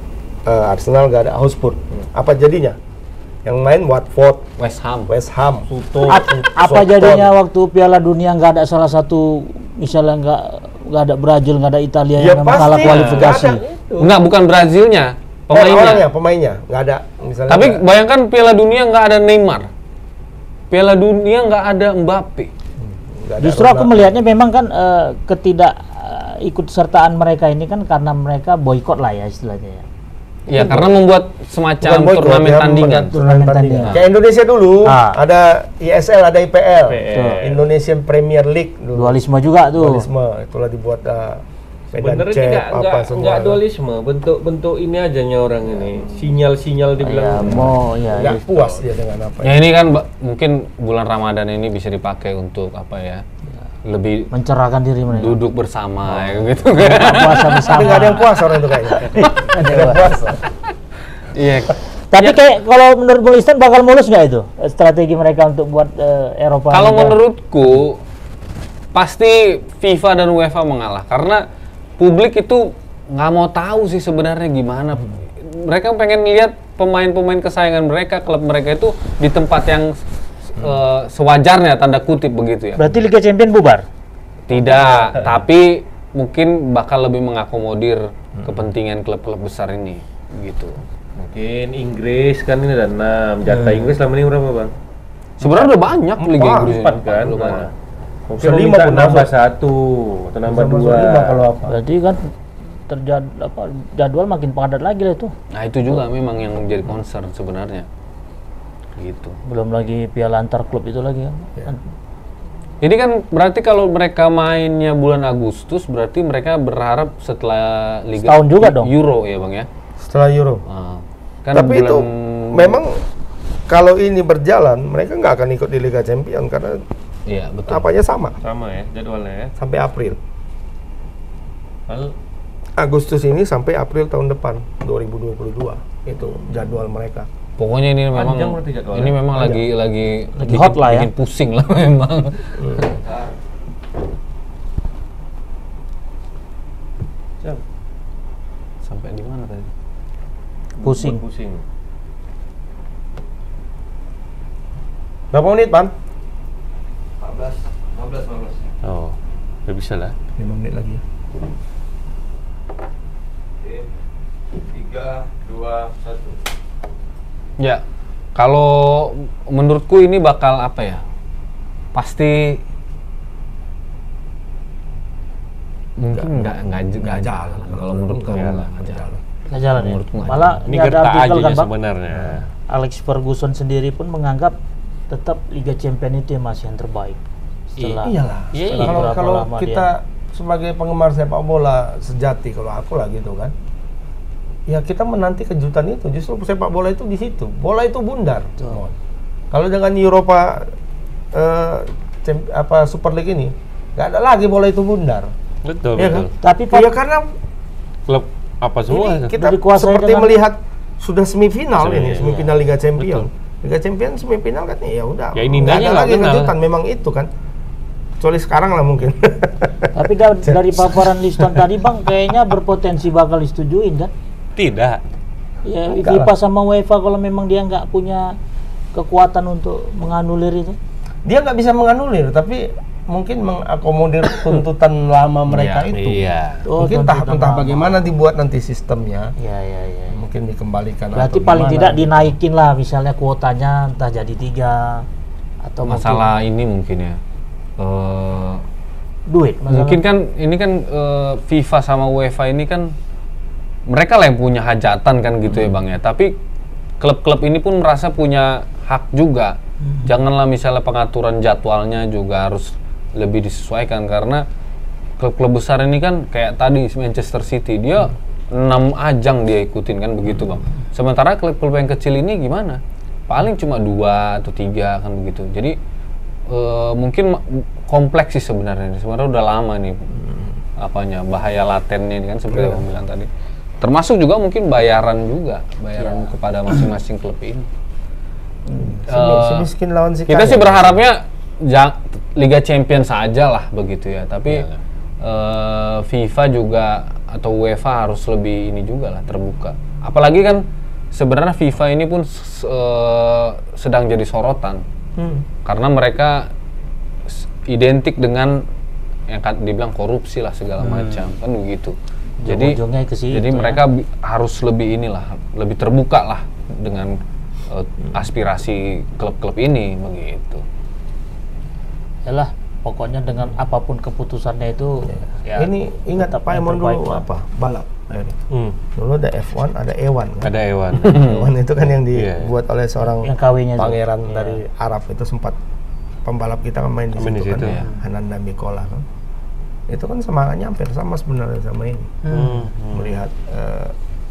uh, Arsenal, nggak ada Hotspur. Apa jadinya? Yang main Watford, West Ham. West Ham, Southampton, A- apa Southampton. jadinya waktu Piala Dunia nggak ada salah satu, misalnya nggak nggak ada Brazil, nggak ada Italia Ya yang memang pasti, kalah kualifikasi. nggak ada itu. Enggak, bukan Brazilnya, Eh, pemainnya. orangnya, pemainnya nggak ada. Misalnya Tapi nggak- bayangkan Piala Dunia nggak ada Neymar. Piala Dunia nggak ada Mbappe. nggak ada Justru aku Ronaldo. melihatnya memang kan eh, ketidak eh, ikut sertaan mereka ini kan karena mereka boykot lah ya istilahnya ya. Ya, karena membuat semacam Bukan boykot, turnamen dia tandingan. membuat turnamen Turnamen tandingan. tandingan. Kayak Indonesia dulu, Ah. ada I S L, ada I P L, I P L. Indonesian Premier League dulu. Dualisme juga tuh. Dualisme, itulah dibuat uh, medan Sebenarnya cep, tidak apa enggak semua. enggak dualisme, bentuk-bentuk ini ajanya orang ini. Sinyal-sinyal Ya dibilang mau ya. Nggak gitu. puas dia dengan apa. Ya ini kan ba- mungkin bulan Ramadan ini bisa dipakai untuk apa ya? Lebih Mencerahkan diri mereka. duduk bersama ya gitu Buka kan. puasa bersama. Tapi nggak ada yang puas orang itu kayaknya. Nggak ada yang puas. Iya. Tapi kayak kalau menurut Bulistan bakal mulus nggak itu eh, strategi mereka untuk buat eh, Eropa? Kalau juga? menurutku pasti FIFA dan UEFA mengalah karena publik itu nggak mau tahu sih sebenarnya gimana. Mereka pengen lihat pemain-pemain kesayangan mereka, klub mereka itu di tempat yang eh, sewajarnya tanda kutip begitu ya. Berarti Liga Champions bubar. Tidak, tapi mungkin bakal lebih mengakomodir kepentingan klub-klub besar ini gitu. mungkin Inggris kan ini ada enam. Jatah Inggris selama ini berapa, Bang? Sebenarnya udah banyak Liga Empat, Inggris ini. Empat kan? Belum Mana? ada. Mungkin Bisa mau lima minta pun nambah masuk. satu atau nambah Bisa masuk dua. lima kalau apa. Berarti kan terjad apa jadwal makin padat lagi lah itu. Nah itu juga memang yang menjadi concern sebenarnya. Gitu. Belum lagi piala antar klub itu lagi kan. Ya. Ini kan berarti kalau mereka mainnya bulan Agustus, berarti mereka berharap setelah Liga Setahun juga dong. Euro ya bang ya. Setelah Euro. Ah, kan Tapi itu bulan- memang kalau ini berjalan, mereka nggak akan ikut di Liga Champions karena Iya betul. apanya sama Sama ya jadwalnya ya. sampai April. Lalu Agustus ini sampai April tahun depan dua ribu dua puluh dua itu jadwal mereka. Pokoknya ini memang Panjang berarti jadwalnya. ini memang Panjang. lagi lagi Lagi bikin- hot lah ya. bikin pusing lah memang. jam Sampai di mana tadi? Pusing. pusing. Berapa menit, Pan? Oh, udah bisa lah. lima menit lagi. Tiga, dua, satu. Ya, kalau menurutku ini bakal apa ya? Pasti mungkin nggak nggak nggak jalan. Kalau menurutku Nggak nggak nggak jalan. Nggak jalan ya. Menurutku nggak Malah Ini ini ada gertak artikel aja kan Bang. sebenarnya. Alex Ferguson sendiri pun menganggap tetap Liga Champions itu yang masih yang terbaik. Setelah Iyalah. Iya, setelah Kalau berapa kalau lama kita sebagai penggemar sepak bola sejati, kalau aku lah gitu kan, ya kita menanti kejutan itu. Justru sepak bola itu di situ. Bola itu bundar. Mon. Kalau dengan Eropa eh, cem- apa Super League ini, nggak ada lagi bola itu bundar. Betul, Iya betul. kan? Tapi Pak, Ya karena Klub apa semua? ini kita Dikuasai seperti dengan- melihat sudah semifinal Semi- ini, iya. semifinal Liga Champions. Liga Champions semifinal kan ya udah. Ya ini nggak indahnya ada nggak lagi kenal. kejutan, memang itu kan. Kecuali sekarang lah mungkin. tapi da- dari paparan Liston tadi Bang kayaknya berpotensi bakal disetujuin kan? Tidak. Ya Enggak FIFA sama UEFA kalau memang dia nggak punya kekuatan untuk menganulir itu. Dia nggak bisa menganulir, tapi mungkin mengakomodir tuntutan lama mereka Iya, itu. Iya. Oh, Mungkin entah, tuntutan entah lama. bagaimana dibuat nanti sistemnya, Ya ya ya. mungkin dikembalikan. Berarti atau paling gimana. tidak dinaikin lah misalnya kuotanya entah jadi tiga atau Masalah ini mungkin ya. Eh, mungkin duit. Masalah. mungkin kan ini kan eh, FIFA sama UEFA ini kan mereka lah yang punya hajatan kan gitu ya bang ya. Tapi klub-klub ini pun merasa punya hak juga. Janganlah misalnya pengaturan jadwalnya juga harus lebih disesuaikan karena klub-klub besar ini kan kayak tadi Manchester City dia enam ajang dia ikutin kan begitu bang. Sementara klub-klub yang kecil ini gimana? Paling cuma dua atau tiga kan begitu. Jadi eh, mungkin ma- kompleks sih sebenarnya. Sebenarnya udah lama nih apanya bahaya latennya ini kan seperti yang bilang tadi. Termasuk juga mungkin bayaran juga, bayaran kepada masing-masing klub ini. Semi- Eh, semiskin lawan si Kita kaya. sih berharapnya ja- Liga Champions saja lah begitu ya. Tapi eh, FIFA juga atau UEFA harus lebih ini juga lah terbuka. apalagi kan sebenarnya FIFA ini pun uh, sedang jadi sorotan hmm. karena mereka identik dengan yang kan dibilang korupsi lah segala hmm. macam kan begitu. Jadi jadi ya. mereka bi- harus lebih inilah lebih terbuka lah dengan uh, aspirasi klub-klub ini begitu. Yalah, pokoknya dengan apapun keputusannya itu ya, ya ini ingat apa yang dulu apa balap hmm. dulu ada F satu ada E satu kan? Ada E satu E satu itu kan yang dibuat oleh seorang yang kawinnya pangeran itu. dari ya. Arab itu sempat pembalap kita kan main di situ kan ya. Hananda Mikola kan itu kan semangatnya hampir sama sebenarnya sama ini hmm. melihat uh,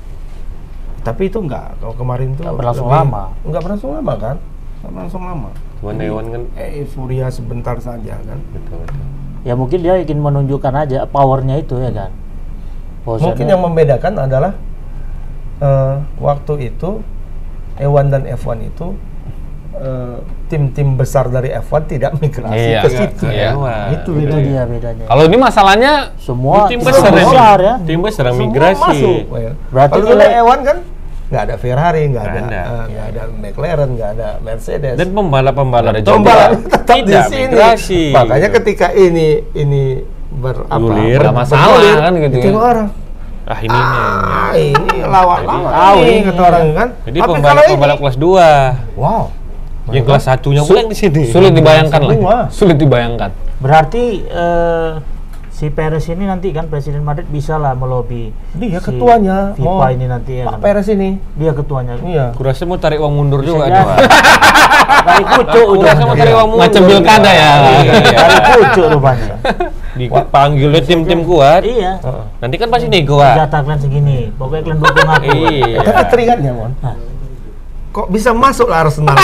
tapi itu enggak kalau kemarin tuh enggak berlangsung lama enggak berlangsung lama kan enggak berlangsung lama cuman Ewan kan eh, euforia sebentar saja kan betul, betul. Ya mungkin dia ingin menunjukkan aja powernya itu ya kan. Bahwasannya mungkin yang membedakan adalah uh, waktu itu E satu dan F satu itu uh, tim-tim besar dari F satu tidak migrasi iya, ke situ. Iya. Nah, itu itu bedanya. dia bedanya. Kalau ini masalahnya semua tim besar, besar, besar ya. Tim besar Semua migrasi. masuk. Berarti kalau dulu E satu kan nggak ada Ferrari, nggak ada, ada. uh, nggak ada McLaren, nggak ada Mercedes. Dan pembalap-pembalap pembalap tetap di tidak sini. migrasi. Makanya ketika ini ini ber apa? Gulir. ber- Nggak masalah bergulir, kan gitu ditengok ya. orang. Ah ini nih. Ah, ini lawan-lawan. tahu ini ini. kata orang kan. Jadi Tapi kalau pembalap-pembalap ini, kelas dua. wow. Yang kelas satunya pun yang di sini. Sulit dibayangkan Semua. lah. Sulit dibayangkan. Berarti eh, si Perez ini nanti kan Presiden Madrid bisa lah melobi Dia si ketuanya, FIFA mau ini nanti ya Pak kan. Perez ini. Dia ketuanya. Iya. Kurasa mau tarik uang mundur juga jadi. dia. Tarik pucuk udah. Kurasa mau tarik uang mundur. Macam pilkada ya. Tarik pucuk rupanya. Dipanggilnya tim-tim kuat. Iya. Nanti kan pasti nego, Pak. Jatah kalian segini. Pokoknya kalian dukung aku. Iya. Tapi teringatnya, Mon. Kok bisa masuk lah Arsenal?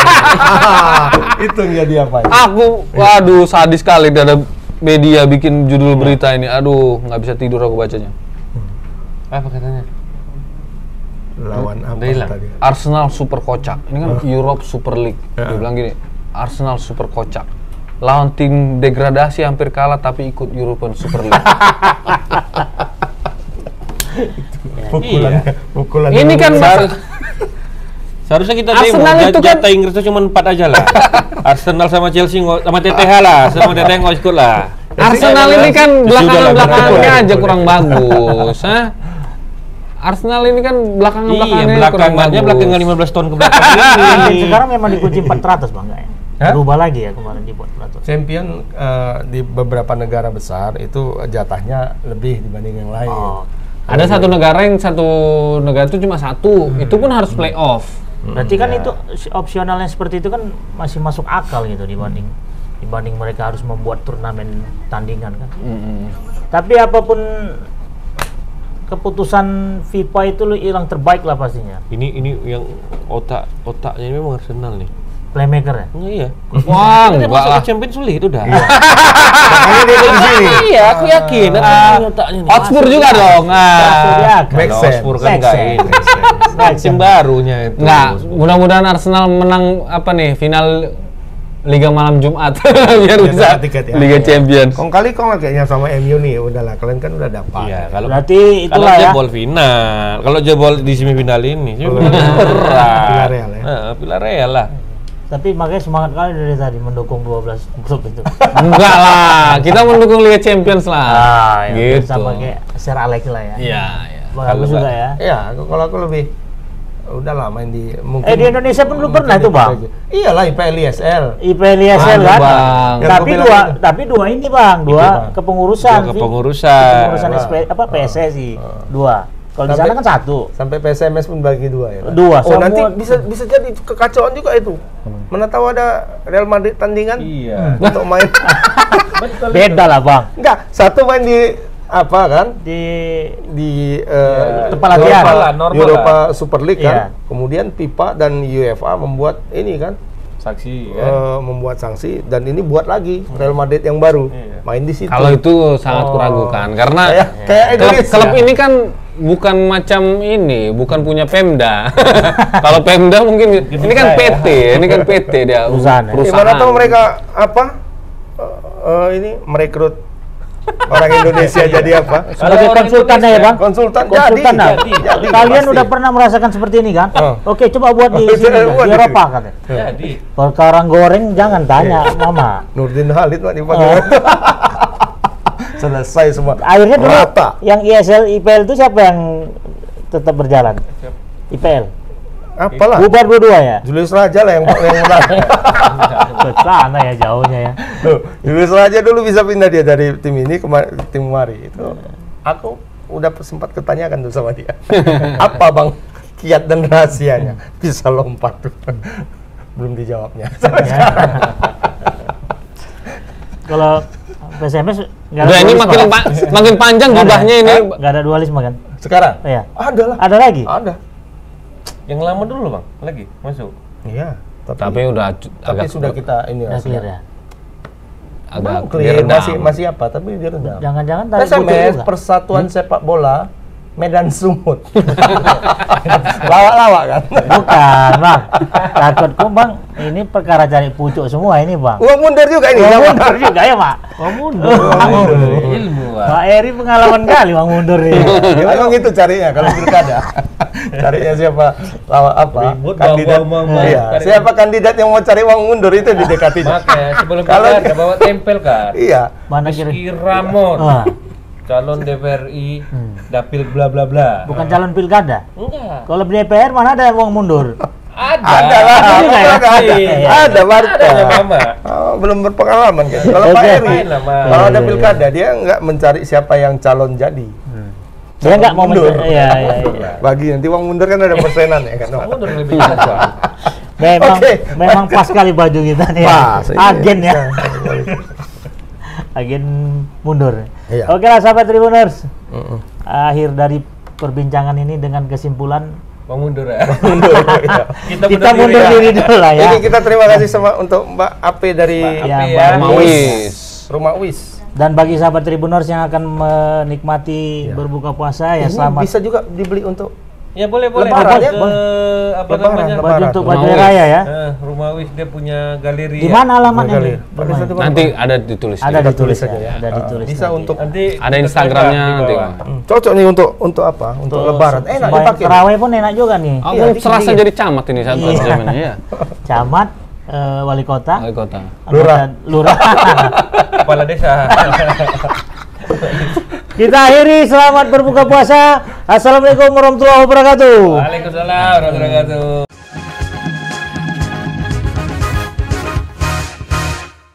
Itu yang jadi apa? Aku, waduh, sadis sekali ada media bikin judul berita ini. Aduh, nggak bisa tidur aku bacanya. Apa katanya? Lawan apa Udah hilang. tadi? Arsenal super kocak. Ini kan Europe Super League. Dia bilang gini, Arsenal super kocak. Lawan tim degradasi hampir kalah tapi ikut European Super League. Pukulan, pukulan. Ini kan Seharus- Seharusnya kita demo, Arsenal jat- itu kan- jatah Inggris itu cuma empat aja lah. Arsenal sama Chelsea ngo- sama T T H lah, sama T T H nggak ikut lah. Arsenal ini kan Sudah lah, belakangan-belakangannya betul. aja kurang bagus, hah? Arsenal ini kan Iya, belakangan-belakangannya kurang belakangannya bagus. belakangan lima belas tahun ke belakang Dan ini. sekarang memang dikunci empat ratus Bang enggak ya? Hah? Berubah lagi ya kemarin dibuat empat ratus. Champion eh, di beberapa negara besar itu jatahnya lebih dibanding yang lain. Oh. Ada satu negara yang satu negara itu cuma satu, itu pun harus playoff. Berarti kan itu opsionalnya seperti itu kan masih masuk akal gitu dibanding dibanding mereka harus membuat turnamen tandingan kan. Tapi apapun keputusan FIFA itu lu yang terbaik lah pastinya. Ini ini yang otak otaknya memang Arsenal nih. Playmaker ya. Oh, iya. Wah, Dia enggak masuk lah. ke Champions sulit udah. Makanya dia di sini. Iya, aku yakin. Ada otaknya nih. Hotspur juga dong. Masuk Nah, dia kan. Make Kalau sense. Hotspur kan Make enggak sense. ini. Make Tim barunya itu. enggak, mudah-mudahan Arsenal menang apa nih final Liga malam Jumat biar Biar bisa dapat tiket ya. Liga Champions. Kong kali kong kayaknya sama M U nih, udahlah kalian kan udah dapat. Iya, kalau Berarti kalau itulah ya. jebol final. Kalau jebol di semifinal ini, Oh, semifinal berat. Villarreal ya. Heeh, Villarreal lah. Tapi makanya semangat kali dari tadi mendukung dua belas klub itu. Enggak lah, kita mendukung Liga Champions lah. Ah, ya, gitu. sama kayak Sir Alex lah ya. Iya, iya. Bagus juga ya. Iya, aku- kalau aku lebih udahlah main di mungkin. Eh di Indonesia pun lu mungkin pernah itu ikut Bang. aja. Iyalah I P L I S L. I P L I S L Aduh, kan. Bang. Yang Tapi gua bilang dua itu. tapi dua ini Bang, dua Bang. kepengurusan. Dua Vi. kepengurusan. Kepengurusan S P, apa P S S I. Dua. Kalau di Sampai- sana kan satu. Sampai P S M S pun bagi dua ya. Pak? Dua, Oh semua- nanti bisa bisa jadi kekacauan juga itu. Mana tahu ada Real Madrid tandingan Iya. untuk main. Beda lah Bang. Enggak, satu main di apa kan? Di Di eh, tempat latihan. Europa, Normal lah, normal Europa Super League kan. Iya. Kemudian FIFA dan UEFA membuat ini kan. Saksi eh, membuat sanksi dan ini buat lagi Real Madrid yang baru Iya. main di situ. Kalau itu sangat kuragukan karena Kayak- kayak klub, Indonesia. klub ini kan bukan macam ini, bukan punya Pemda. Kalau Pemda mungkin ini kan P T, ini kan P T dia Perusahaan, ya. Gimana tahu mereka apa eh, eh, ini merekrut Orang Indonesia jadi apa? Sebagai orang konsultannya ya Indonesia, bang. Konsultan, Konsultan jadi, nah. jadi, jadi, Kalian pasti. udah pernah merasakan seperti ini kan? Oh. Oke, coba buat di Oh, sini, saya Bang. buat Di di Eropa sini. katanya. Jadi Perkara goreng jangan tanya, Mama. Nurdin Halid Pak dipanggil. Oh. Selesai semua. Akhirnya dulu Rata. yang I S L, I P L itu siapa yang tetap berjalan? I P L. Apalah. Bubar dua-dua ya? Julius Raja lah yang yang menang. Ke sana ya jauhnya ya. Tuh, Julius Raja dulu bisa pindah dia dari tim ini ke ma- tim Mari. Itu aku udah sempat ketanyakan tuh sama dia. Apa Bang kiat dan rahasianya bisa lompat tuh? Belum dijawabnya. Kalau P S M S nggak ada Udah ini dualisme. makin pa- makin panjang Nggak ada. jubahnya ini. Nggak ada dualisme kan? Sekarang? Iya. Ada lah. Ada lagi? Ada. yang lama dulu bang, lagi masuk. Iya. Tapi, Tapi udah cu- tapi agak sudah kita ini Udah clear ya. agak Belum clear, diredam. masih masih apa? Tapi dia redam. Jangan-jangan tarik P S M pucuk S juga. Persatuan Sepak Bola Medan Sumut. Lawak-lawak kan? Bukan bang. Takutku bang, ini perkara cari pucuk semua ini bang. Uang mundur juga ini. Uang sama. mundur juga ya pak. Oh mundur, ilmu bang. Pak Eri pengalaman kali uang mundur ini. Ya, memang itu carinya kalau pilkada. Carinya siapa lawak apa? Ribut, Kandidat. bawa-bawa, bawa, Iya. cari- Siapa kandidat yang mau cari uang mundur itu didekati. Makanya sebelum Kalau- pilkada bawa tempel kan. Iya. Mana kira? Meski Ramon, Ah, calon D P R I, Hmm. dapil bla bla bla. bukan calon pilkada. Enggak. Kalau D P R mana ada uang mundur? Ada. Ada lah. Ada juga ya? Ada. Iya. Ada Marta. Ada mama. Oh, belum berpengalaman kan. Kalau Pak Oke. Eri, Main lah, Mas. kalau ada Iya, iya, pilkada dia nggak mencari siapa yang calon jadi. Dia nggak mau mundur. menc- Iya iya iya. Bagi nanti uang mundur kan ada persenan ya kan. Mundur lebih jelas bang. Memang Oke. memang pas kali baju kita nih. ya. Pas, ini. Agen ya. Agen mundur. Iya. Oke lah sahabat Tribuners. Mm-mm. Akhir dari perbincangan ini dengan kesimpulan Bang mundur ya. Mundur. Iya. Kita, kita mundur ya. diri dulu lah ya. Ini kita terima kasih sama untuk Mbak Ape dari Mbak Ya, Ape Mbak ya. Rumah Wis. Rumah Wis. Dan bagi sahabat Tribuners yang akan menikmati berbuka puasa ya Ini selamat. bisa juga dibeli untuk Ya boleh boleh. Lebaran Ke, ya, Bang. apa Lebaran, namanya? lebaran. Baju untuk Rumah baju Wis. raya ya. Eh, Rumah Wis dia punya galeri. Di ya. mana alamatnya Galeri. nih? Pakai Rumahnya? satu, Bang. Nanti ada ditulis. Ada Kita ditulis tulis aja ya. ya. Ada Ah, ditulis. bisa nanti. untuk Nanti Ada kita Instagramnya sebar di nanti, bawah. Bang. Hmm, cocok nih untuk untuk apa? Untuk lebaran. Enak sembahyang dipakai. Terawih pun enak juga nih. Aku Iya, serasa dikit-dikit. jadi camat ini satu Iya. zamannya ya. Camat, eh, wali kota, Wali kota. Lurah. anggota- lurah. Kepala desa. Kita akhiri, selamat berbuka puasa. Assalamualaikum warahmatullahi wabarakatuh. Waalaikumsalam warahmatullahi wabarakatuh.